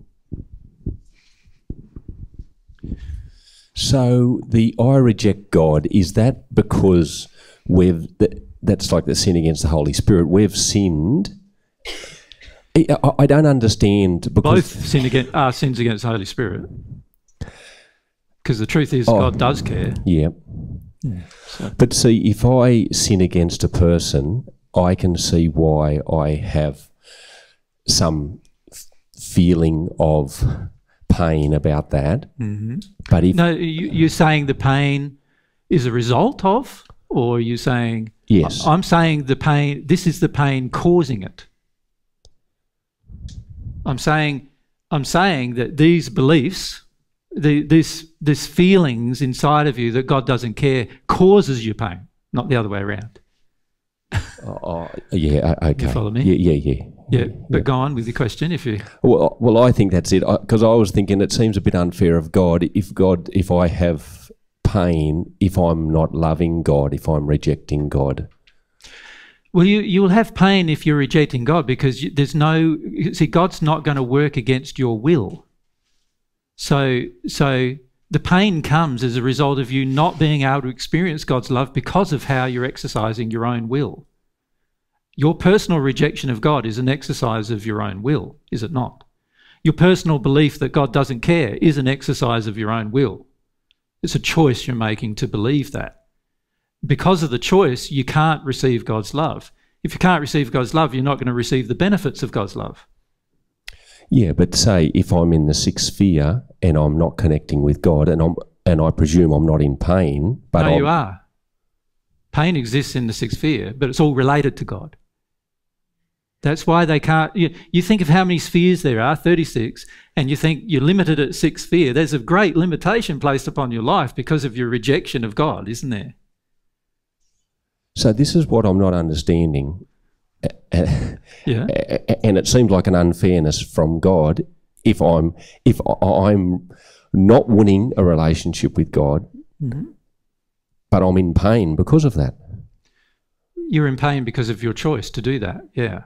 So the I reject God, is that because we've, that, that's like the sin against the Holy Spirit, we've sinned? I, I don't understand. Because Both sin against, are sins against the Holy Spirit. Because the truth is, oh, God does care. Yeah. Yeah, so. But see, if I sin against a person, I can see why I have some f- feeling of pain about that. Mm-hmm. But if no, you, you're saying the pain is a result of, or are you saying? Yes. I'm saying the pain. This is the pain causing it. I'm saying, I'm saying that these beliefs, the, this this feelings inside of you that God doesn't care, causes you pain, not the other way around. Oh, yeah, okay. You follow me? Yeah, yeah, yeah. Yeah, but yeah. Go on with your question if you... Well, well, I think that's it, because I, I was thinking it seems a bit unfair of God, if God, if I have pain, if I'm not loving God, if I'm rejecting God. Well, you, you'll have pain if you're rejecting God, because you, there's no... See, God's not going to work against your will. So, so the pain comes as a result of you not being able to experience God's love because of how you're exercising your own will. Your personal rejection of God is an exercise of your own will, is it not? Your personal belief that God doesn't care is an exercise of your own will. It's a choice you're making to believe that. Because of the choice, you can't receive God's love. If you can't receive God's love, you're not going to receive the benefits of God's love. Yeah, but say if I'm in the sixth sphere and I'm not connecting with God, and I'm and I presume I'm not in pain, but no, I'm, you are. Pain exists in the sixth sphere, but it's all related to God. That's why they can't... You, you think of how many spheres there are, thirty-six, and you think you're limited at sixth sphere. There's a great limitation placed upon your life because of your rejection of God, isn't there? So this is what I'm not understanding. Yeah. And it seems like an unfairness from God if I'm if I'm not winning a relationship with God, mm-hmm. but I'm in pain because of that. You're in pain because of your choice to do that, yeah.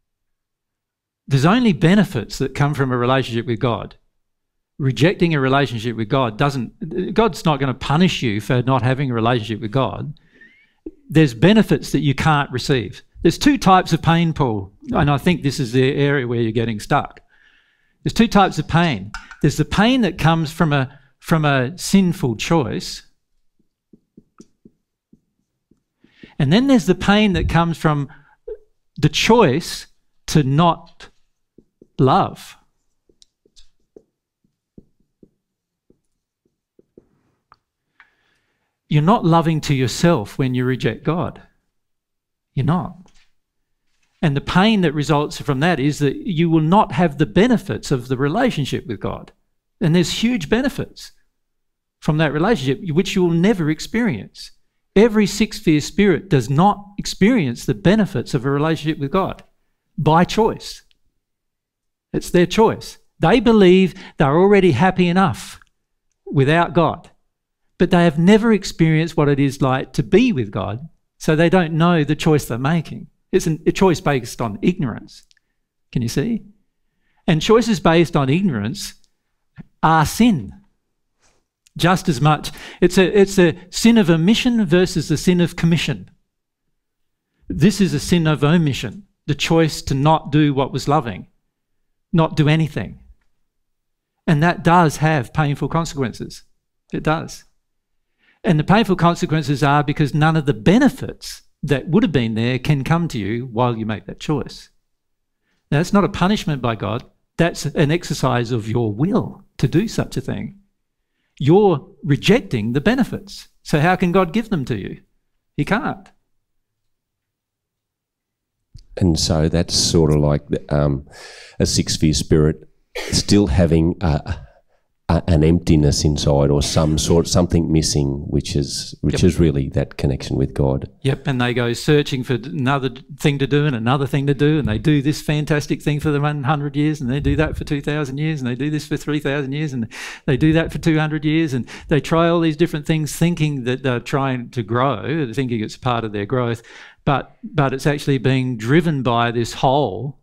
There's only benefits that come from a relationship with God. Rejecting a relationship with God doesn't... God's not going to punish you for not having a relationship with God. There's benefits that you can't receive. There's two types of pain, Paul, and I think this is the area where you're getting stuck. There's two types of pain. There's the pain that comes from a, from a sinful choice, and then there's the pain that comes from the choice to not love. You're not loving to yourself when you reject God. You're not. And the pain that results from that is that you will not have the benefits of the relationship with God. And there's huge benefits from that relationship which you will never experience Every six-sphere spirit does not experience the benefits of a relationship with God by choice. It's their choice. They believe they're already happy enough without God, but they have never experienced what it is like to be with God, so they don't know the choice they're making. It's an, a choice based on ignorance. Can you see? And choices based on ignorance are sin. Just as much. It's a, it's a sin of omission versus the sin of commission. This is a sin of omission, the choice to not do what was loving, not do anything. And that does have painful consequences. It does. And the painful consequences are because none of the benefits that would have been there can come to you while you make that choice. Now, that's not a punishment by God. That's an exercise of your will to do such a thing. You're rejecting the benefits. So how can God give them to you? He can't. And so that's sort of like um, a six-sphere spirit still having a, a, an emptiness inside, or some sort, something missing, which is which yep. is really that connection with God. Yep, and they go searching for another thing to do and another thing to do, and they do this fantastic thing for the one hundred years, and they do that for two thousand years, and they do this for three thousand years, and they do that for two hundred years, and they try all these different things thinking that they're trying to grow, thinking it's part of their growth, but but it's actually being driven by this hole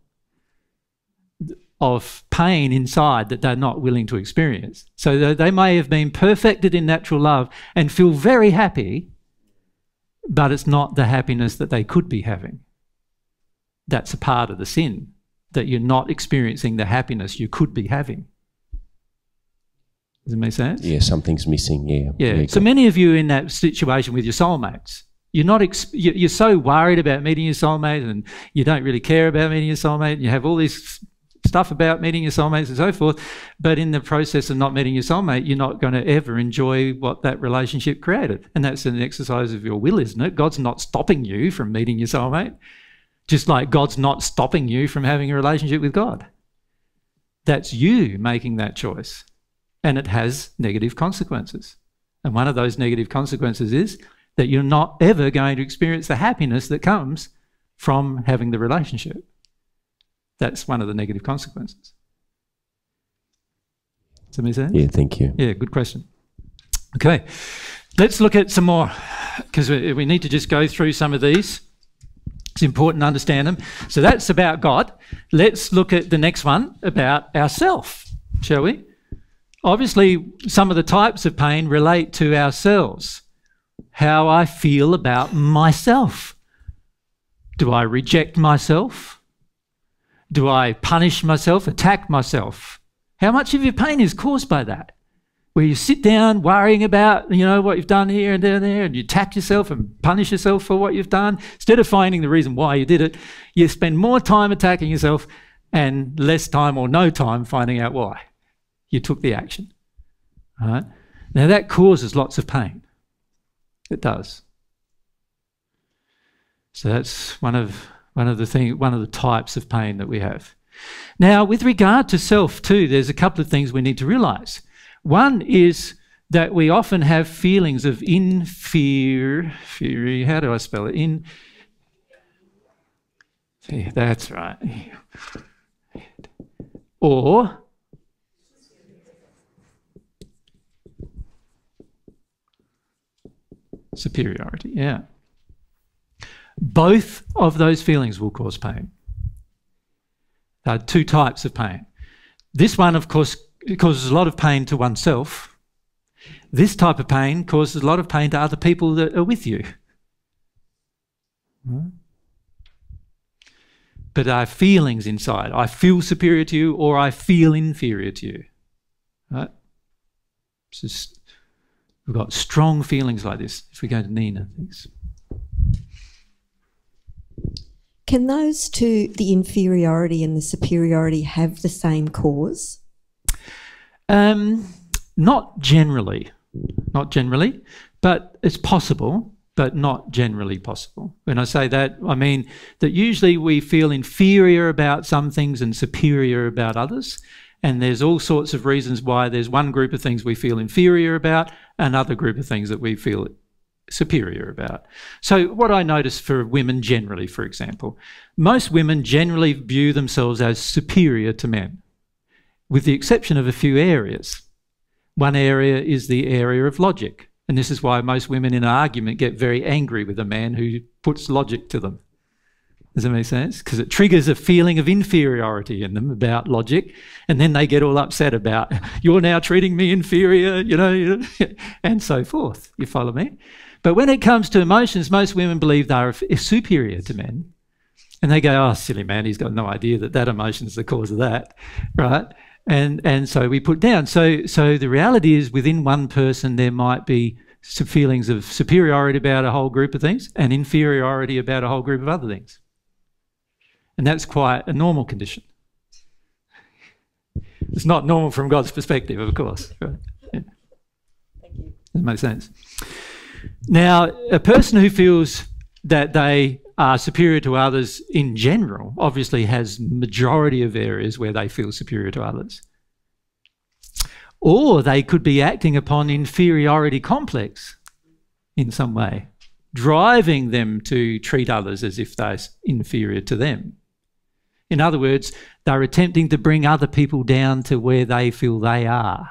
of pain inside that they're not willing to experience. So they may have been perfected in natural love and feel very happy, but it's not the happiness that they could be having. That's a part of the sin, that you're not experiencing the happiness you could be having. Does it make sense? Yeah, something's missing, yeah. Yeah, yeah so many of you in that situation with your soulmates, You're not. Ex you're so worried about meeting your soulmate, and you don't really care about meeting your soulmate. And you have all this stuff about meeting your soulmates and so forth, but in the process of not meeting your soulmate, you're not going to ever enjoy what that relationship created. And that's an exercise of your will, isn't it? God's not stopping you from meeting your soulmate, just like God's not stopping you from having a relationship with God. That's you making that choice, and it has negative consequences. And one of those negative consequences is that you're not ever going to experience the happiness that comes from having the relationship. That's one of the negative consequences. Does that make sense? Yeah, thank you. Yeah, good question. Okay, let's look at some more, because we, we need to just go through some of these. It's important to understand them. So that's about God. Let's look at the next one about ourself, shall we? Obviously, some of the types of pain relate to ourselves. How I feel about myself. Do I reject myself? Do I punish myself, attack myself? How much of your pain is caused by that? Where you sit down worrying about, you know, what you've done here and down there, and you attack yourself and punish yourself for what you've done. Instead of finding the reason why you did it, you spend more time attacking yourself and less time or no time finding out why you took the action. All right? Now that causes lots of pain. It does. So that's one of one of the thing, one of the types of pain that we have. Now, with regard to self too, there's a couple of things we need to realise. One is that we often have feelings of inferior. Inferior. How do I spell it? In. Yeah, that's right. Or. Superiority, yeah. Both of those feelings will cause pain. There are two types of pain. This one, of course, causes a lot of pain to oneself. This type of pain causes a lot of pain to other people that are with you. Right? But our feelings inside, I feel superior to you or I feel inferior to you. Right? It's just, we've got strong feelings like this. If we go to Nina, thanks. Can those two, the inferiority and the superiority, have the same cause? Um, not generally. Not generally, but it's possible, but not generally possible. When I say that, I mean that usually we feel inferior about some things and superior about others. And there's all sorts of reasons why there's one group of things we feel inferior about, another group of things that we feel superior about. So what I notice for women generally, for example, most women generally view themselves as superior to men, with the exception of a few areas. One area is the area of logic, and this is why most women in an argument get very angry with a man who puts logic to them. Does that make sense? Because it triggers a feeling of inferiority in them about logic, and then they get all upset about, you're now treating me inferior, you know, and so forth. You follow me? But when it comes to emotions, most women believe they are superior to men. And they go, oh, silly man, he's got no idea that that emotion is the cause of that, right? And and so we put down. So, so the reality is within one person there might be some feelings of superiority about a whole group of things and inferiority about a whole group of other things. And that's quite a normal condition. It's not normal from God's perspective, of course. Right? Yeah. Thank you. That makes sense. Now, a person who feels that they are superior to others in general obviously has majority of areas where they feel superior to others. Or they could be acting upon inferiority complex in some way, driving them to treat others as if they're inferior to them. In other words, they're attempting to bring other people down to where they feel they are.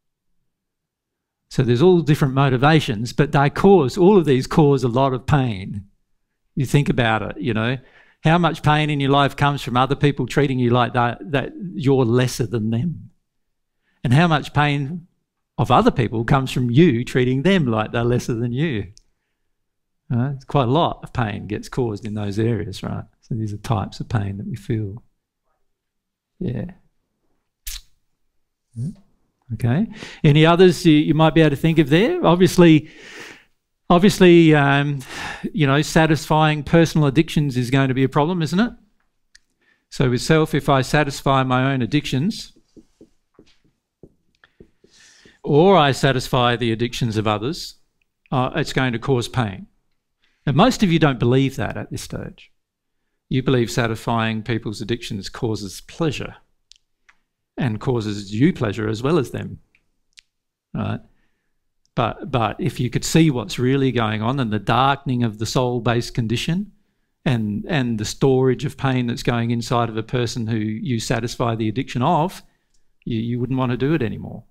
So there's all different motivations, but they cause, all of these cause a lot of pain. You think about it, you know, how much pain in your life comes from other people treating you like that, that you're lesser than them. And how much pain of other people comes from you treating them like they're lesser than you. Right? It's quite a lot of pain gets caused in those areas, right? So these are types of pain that we feel. Yeah. Okay. Any others you, you might be able to think of there? Obviously, obviously, um, you know, satisfying personal addictions is going to be a problem, isn't it? So with self, if I satisfy my own addictions, or I satisfy the addictions of others, uh, it's going to cause pain. And most of you don't believe that at this stage. You believe satisfying people's addictions causes pleasure and causes you pleasure as well as them, right? But, but if you could see what's really going on and the darkening of the soul-based condition and, and the storage of pain that's going inside of a person who you satisfy the addiction of, you, you wouldn't want to do it anymore.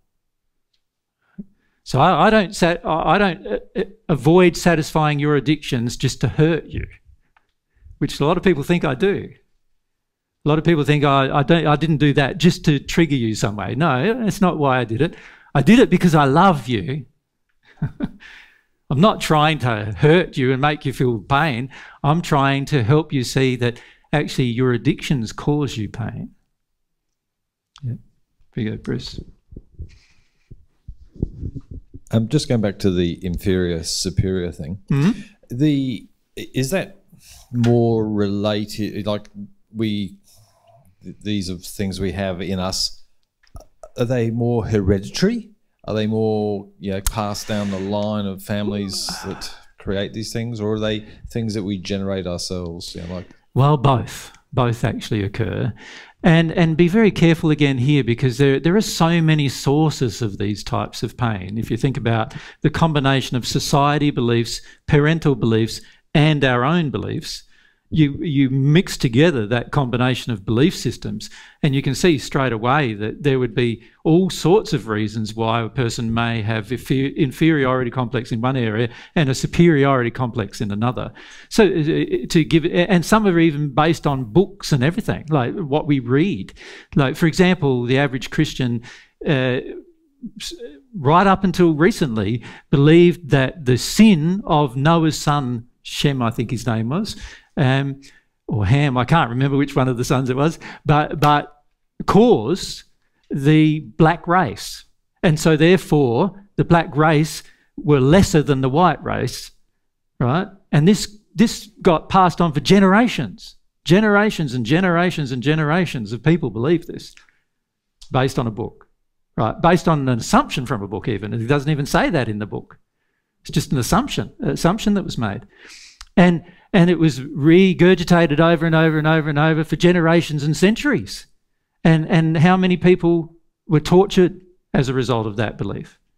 So I, I don't, sat, I don't uh, avoid satisfying your addictions just to hurt you, which a lot of people think I do. A lot of people think I, I, don't, I didn't do that just to trigger you some way. No, that's not why I did it. I did it because I love you. I'm not trying to hurt you and make you feel pain. I'm trying to help you see that actually your addictions cause you pain. Yeah. Here you go, Bruce. I'm just going back to the inferior superior thing. Mm-hmm. The is that more related? Like we, these are things we have in us. Are they more hereditary? Are they more, you know, passed down the line of families that create these things, or are they things that we generate ourselves? You know, like well, both. Both actually occur. And and be very careful again here, because there, there are so many sources of these types of pain. If you think about the combination of society beliefs, parental beliefs, and our own beliefs, you, you mix together that combination of belief systems, and you can see straight away that there would be all sorts of reasons why a person may have inferiority complex in one area and a superiority complex in another. So to give, and some are even based on books and everything, like what we read. Like, for example, the average Christian, uh, right up until recently, believed that the sin of Noah's son, Shem, I think his name was, Um, or Ham, I can't remember which one of the sons it was, but, but caused the black race. And so therefore the black race were lesser than the white race, right? And this, this got passed on for generations. Generations and generations and generations of people believe this based on a book, right? Based on an assumption from a book even. It doesn't even say that in the book. It's just an assumption, an assumption that was made. And And it was regurgitated over and over and over and over for generations and centuries. And, and how many people were tortured as a result of that belief?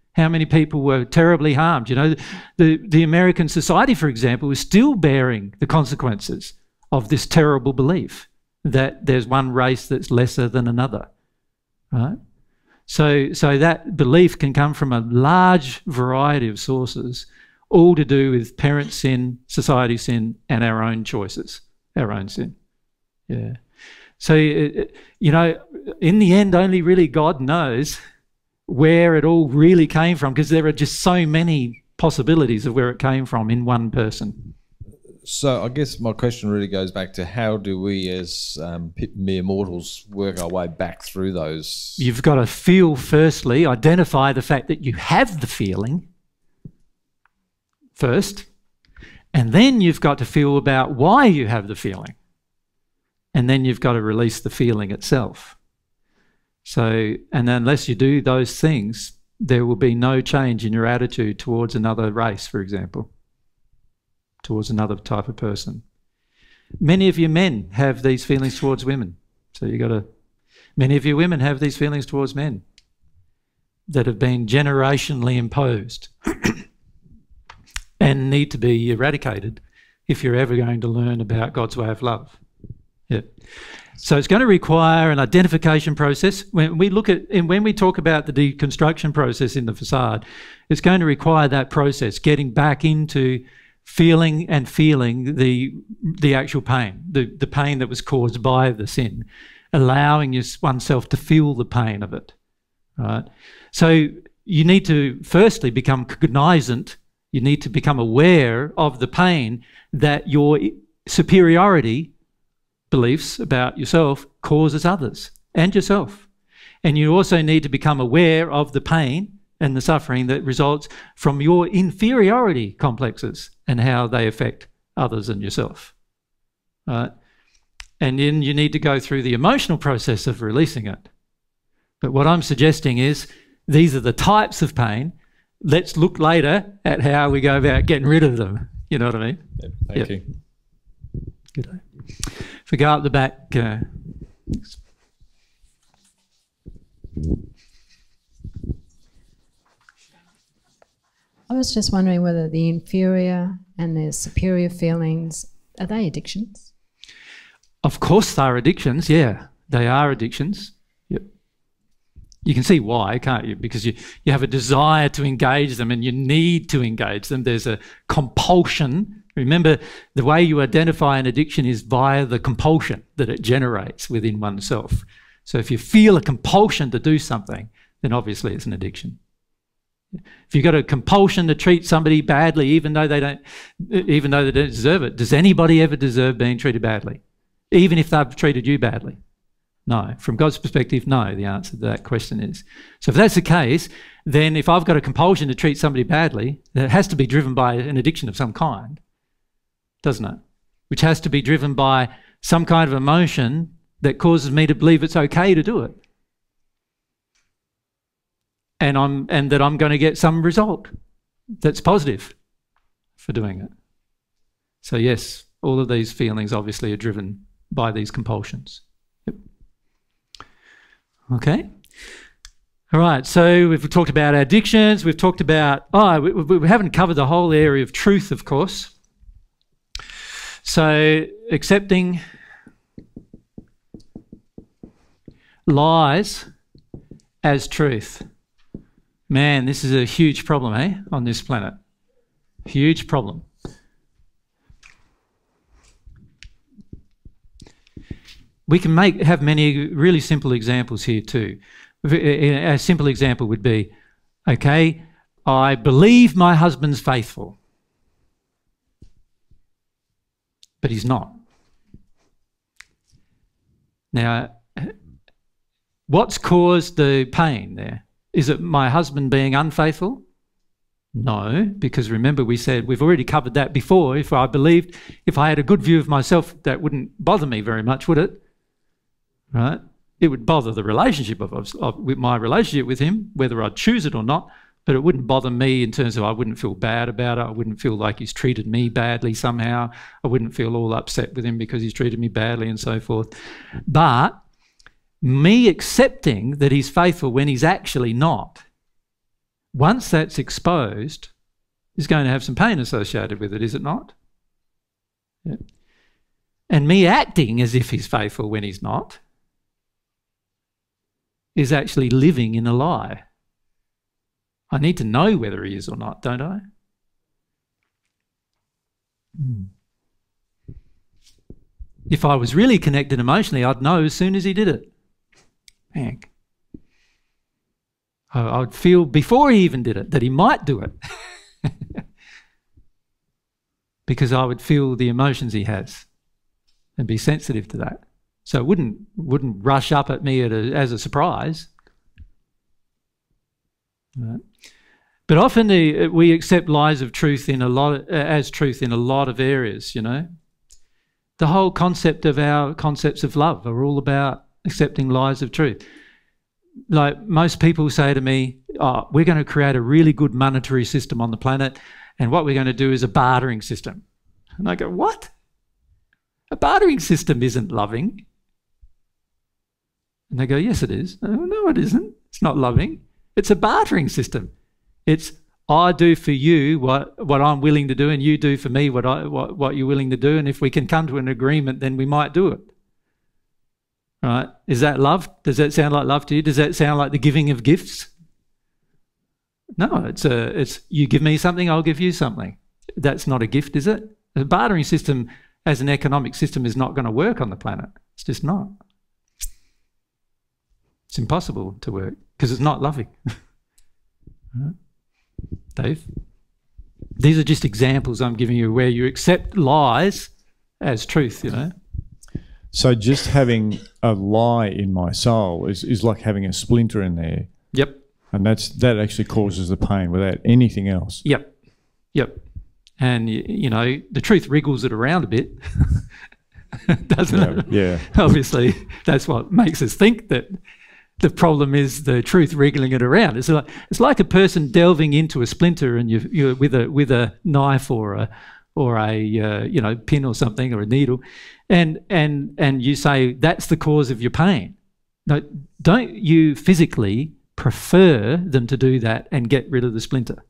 How many people were terribly harmed? You know, the, the American society, for example, is still bearing the consequences of this terrible belief that there's one race that's lesser than another, right? So, so that belief can come from a large variety of sources, all to do with parent sin, society sin, and our own choices, our own sin. Yeah. So, you know, in the end, only really God knows where it all really came from, because there are just so many possibilities of where it came from in one person. So I guess my question really goes back to how do we as um, mere mortals work our way back through those? You've got to feel, firstly, identify the fact that you have the feeling first, and then you've got to feel about why you have the feeling, and then you've got to release the feeling itself. So, and unless you do those things, there will be no change in your attitude towards another race, for example, towards another type of person. Many of you men have these feelings towards women. So you got to, many of you women have these feelings towards men that have been generationally imposed and need to be eradicated if you're ever going to learn about God's way of love. Yeah. So it's going to require an identification process. When we look at, and when we talk about the deconstruction process in the facade, it's going to require that process, getting back into feeling and feeling the the actual pain, the, the pain that was caused by the sin, allowing oneself to feel the pain of it, right? So you need to firstly become cognizant, you need to become aware of the pain that your superiority beliefs about yourself causes others and yourself. And you also need to become aware of the pain and the suffering that results from your inferiority complexes and how they affect others and yourself. Right? And then you need to go through the emotional process of releasing it. But what I'm suggesting is these are the types of pain. Let's look later at how we go about getting rid of them. You know what I mean? Yeah, thank yep. you. Good day. If we go up the back. Uh, I was just wondering whether the inferior and the superior feelings, are they addictions? Of course they are addictions, yeah. They are addictions. Yep. You can see why, can't you? Because you, you have a desire to engage them and you need to engage them. There's a compulsion. Remember, the way you identify an addiction is via the compulsion that it generates within oneself. So if you feel a compulsion to do something, then obviously it's an addiction. If you've got a compulsion to treat somebody badly, even though they don't, even though they don't deserve it, does anybody ever deserve being treated badly? Even if they've treated you badly? No. From God's perspective, no, the answer to that question is. So if that's the case, then if I've got a compulsion to treat somebody badly, it has to be driven by an addiction of some kind, doesn't it? Which has to be driven by some kind of emotion that causes me to believe it's okay to do it. And I'm and that I'm going to get some result that's positive for doing it. So yes, all of these feelings obviously are driven by these compulsions. Yep. Okay. All right, so we've talked about addictions, we've talked about, oh, we, we haven't covered the whole area of truth, of course. So accepting lies as truth. Man, this is a huge problem, eh, on this planet. Huge problem. We can make have many really simple examples here too. A simple example would be, okay, I believe my husband's faithful, but he's not. Now, what's caused the pain there? Is it my husband being unfaithful? No, because remember we said, we've already covered that before. If I believed, if I had a good view of myself, that wouldn't bother me very much, would it? Right? It would bother the relationship of, of, of with my relationship with him, whether I'd choose it or not, but it wouldn't bother me in terms of I wouldn't feel bad about it. I wouldn't feel like he's treated me badly somehow. I wouldn't feel all upset with him because he's treated me badly and so forth. But me accepting that he's faithful when he's actually not once that's exposed, is going to have some pain associated with it, is it not? Yeah. And me acting as if he's faithful when he's not is actually living in a lie. I need to know whether he is or not, don't I? Hmm. If I was really connected emotionally, I'd know as soon as he did it. Man. I would feel before he even did it that he might do it. Because I would feel the emotions he has and be sensitive to that. So it wouldn't, wouldn't rush up at me at a, as a surprise. Right. But often the, we accept lies of truth in a lot of, uh, as truth in a lot of areas, you know. The whole concept of our concepts of love are all about accepting lies of truth. Like most people say to me, oh, we're going to create a really good monetary system on the planet, and what we're going to do is a bartering system. And I go, what? A bartering system isn't loving. And they go, yes, it is. Oh, no, it isn't. It's not loving. It's a bartering system. It's I do for you what, what I'm willing to do, and you do for me what, I, what, what you're willing to do, and if we can come to an agreement, then we might do it. Right? Is that love? Does that sound like love to you? Does that sound like the giving of gifts? No, it's a, it's you give me something, I'll give you something. That's not a gift, is it? The bartering system as an economic system is not going to work on the planet. It's just not. It's impossible to work because it's not loving. Right? Dave? These are just examples I'm giving you where you accept lies as truth, you know. So just having a lie in my soul is, is like having a splinter in there. Yep. And that's that actually causes the pain without anything else. Yep. Yep. And, you, you know, the truth wriggles it around a bit, doesn't yeah, it? Yeah. Obviously, that's what makes us think that the problem is the truth wriggling it around. It's like, it's like a person delving into a splinter and you, you're with a with a knife or a or a uh, you know pin or something or a needle, and and and you say that's the cause of your pain. No, don't you physically prefer them to do that and get rid of the splinter?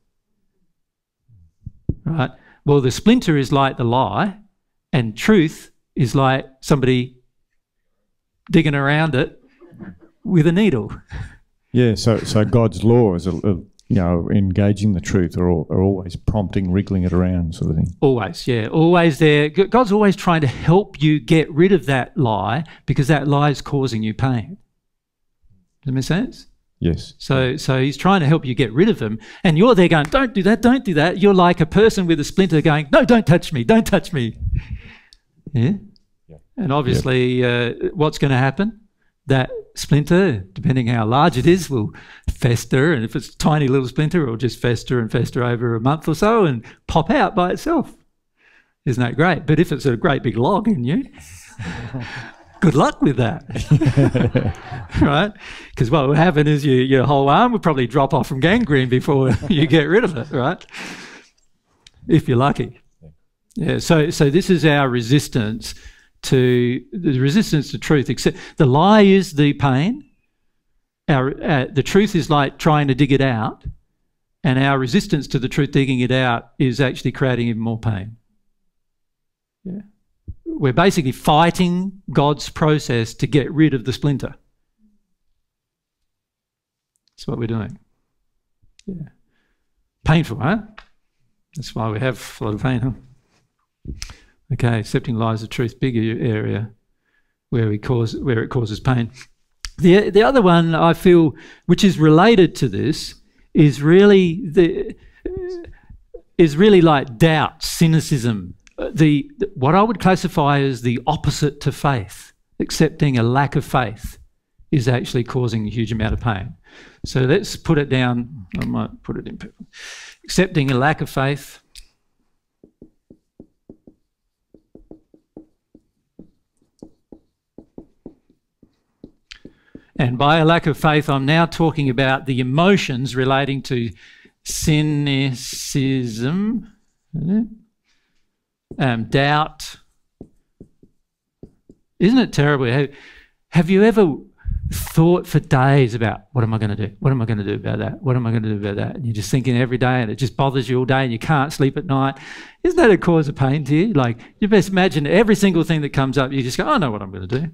Right. Well, the splinter is like the lie, and truth is like somebody digging around it with a needle. Yeah, so so God's laws, are, are, you know, engaging the truth are, all, are always prompting, wriggling it around, sort of thing. Always, yeah, always there. God's always trying to help you get rid of that lie because that lie is causing you pain. Does that make sense? Yes. So, so he's trying to help you get rid of them, and you're there going, "Don't do that, don't do that." You're like a person with a splinter going, "No, don't touch me, don't touch me." Yeah. Yeah. And obviously, yep. uh, what's going to happen? That splinter, depending how large it is, will fester, and if it's a tiny little splinter, it'll just fester and fester over a month or so and pop out by itself. Isn't that great? But if it's a great big log in you, good luck with that. Right? Because what will happen is you, your whole arm will probably drop off from gangrene before you get rid of it, right? If you're lucky. Yeah, so, so this is our resistance to the resistance to truth. Except the lie is the pain. Our uh, the truth is like trying to dig it out, and our resistance to the truth digging it out is actually creating even more pain. Yeah, we're basically fighting God's process to get rid of the splinter. That's what we're doing. Yeah, painful, huh? That's why we have a lot of pain, huh? Okay, accepting lies of truth, bigger area where we cause where it causes pain. The the other one I feel, which is related to this, is really the is really like doubt, cynicism. The what I would classify as the opposite to faith. Accepting a lack of faith is actually causing a huge amount of pain. So let's put it down. I might put it in purple. Accepting a lack of faith. And by a lack of faith, I'm now talking about the emotions relating to cynicism, um, doubt. Isn't it terrible? Have, have you ever thought for days about what am I going to do? What am I going to do about that? What am I going to do about that? And you're just thinking every day and it just bothers you all day and you can't sleep at night. Isn't that a cause of pain to you? Like, you best imagine every single thing that comes up, you just go, I know what I'm going to do.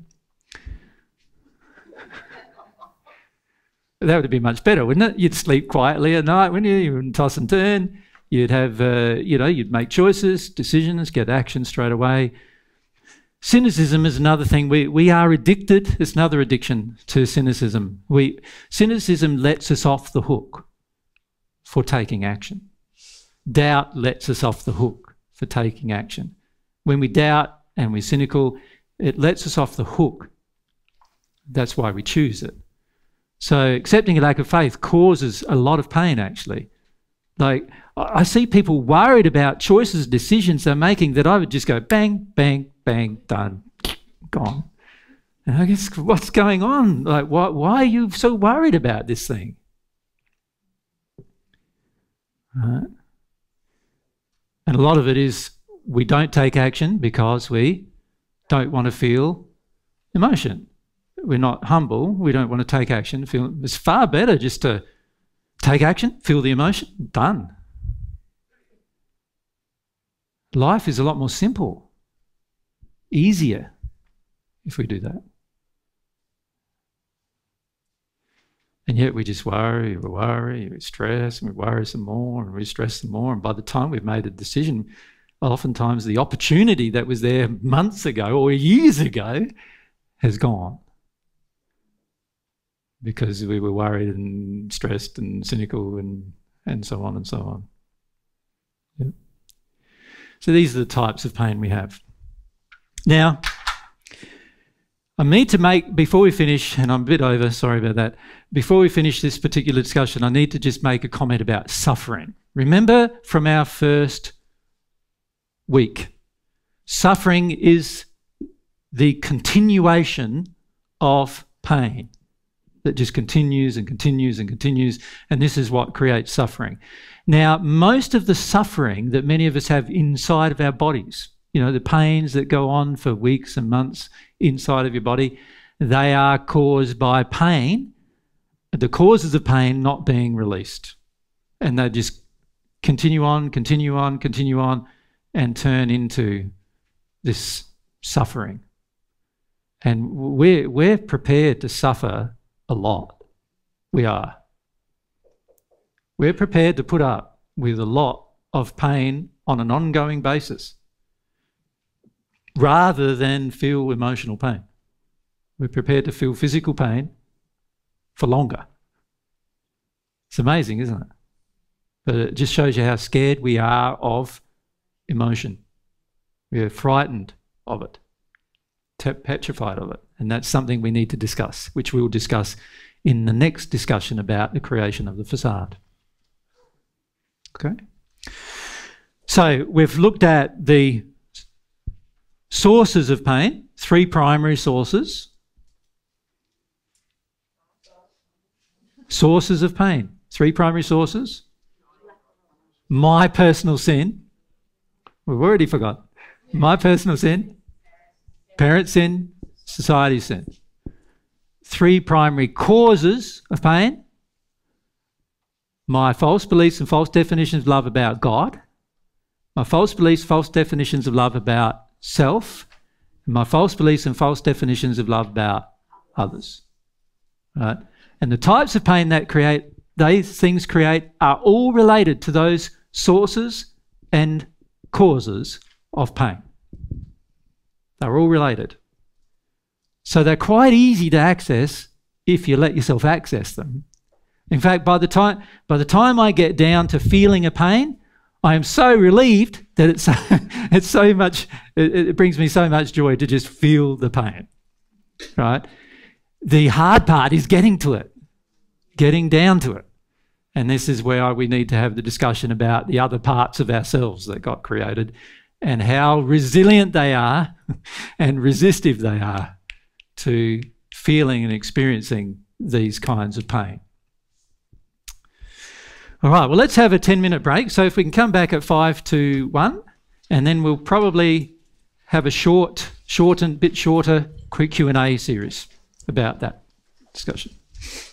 That would be much better, wouldn't it? You'd sleep quietly at night, wouldn't you? You wouldn't toss and turn. You'd have, uh, you know, you'd make choices, decisions, get action straight away. Cynicism is another thing. We, we are addicted. It's another addiction to cynicism. We, cynicism lets us off the hook for taking action. Doubt lets us off the hook for taking action. When we doubt and we're cynical, it lets us off the hook. That's why we choose it. So accepting a lack of faith causes a lot of pain, actually. Like, I see people worried about choices, decisions they're making that I would just go bang, bang, bang, done, gone. And I guess, what's going on? Like, why, why are you so worried about this thing? Right? And a lot of it is we don't take action because we don't want to feel emotion. We're not humble. We don't want to take action. Feel, it's far better just to take action, feel the emotion, done. Life is a lot more simple, easier if we do that. And yet we just worry, we worry, we stress, and we worry some more, and we stress some more. And by the time we've made a decision, oftentimes the opportunity that was there months ago or years ago has gone. Because we were worried and stressed and cynical and, and so on and so on. Yep. So these are the types of pain we have. Now, I need to make, before we finish, and I'm a bit over, sorry about that, before we finish this particular discussion, I need to just make a comment about suffering. Remember from our first week, suffering is the continuation of pain. That just continues and continues and continues, and this is what creates suffering. Now, most of the suffering that many of us have inside of our bodies, you know, the pains that go on for weeks and months inside of your body, they are caused by pain, the causes of pain not being released. And they just continue on, continue on, continue on, and turn into this suffering. And we're, we're prepared to suffer a lot. We are. We're prepared to put up with a lot of pain on an ongoing basis rather than feel emotional pain. We're prepared to feel physical pain for longer. It's amazing, isn't it? But it just shows you how scared we are of emotion. We're frightened of it, petrified of it. And that's something we need to discuss, which we'll discuss in the next discussion about the creation of the facade. Okay? So we've looked at the sources of pain, three primary sources. Sources of pain, three primary sources. My personal sin. We've already forgot. My personal sin. Parent sin. Society sin. Three primary causes of pain. My false beliefs and false definitions of love about God. My false beliefs, false definitions of love about self. And my false beliefs and false definitions of love about others. Right? And the types of pain that create, these things create, are all related to those sources and causes of pain. They're all related. So they're quite easy to access if you let yourself access them. In fact, by the time, by the time I get down to feeling a pain, I am so relieved that it's, it's so much, it, it brings me so much joy to just feel the pain, right? The hard part is getting to it, getting down to it. And this is where we need to have the discussion about the other parts of ourselves that got created and how resilient they are and resistive they are to feeling and experiencing these kinds of pain. All right, well, let's have a ten minute break. So if we can come back at five to one, and then we'll probably have a short, shortened, bit shorter quick Q and A series about that. discussion.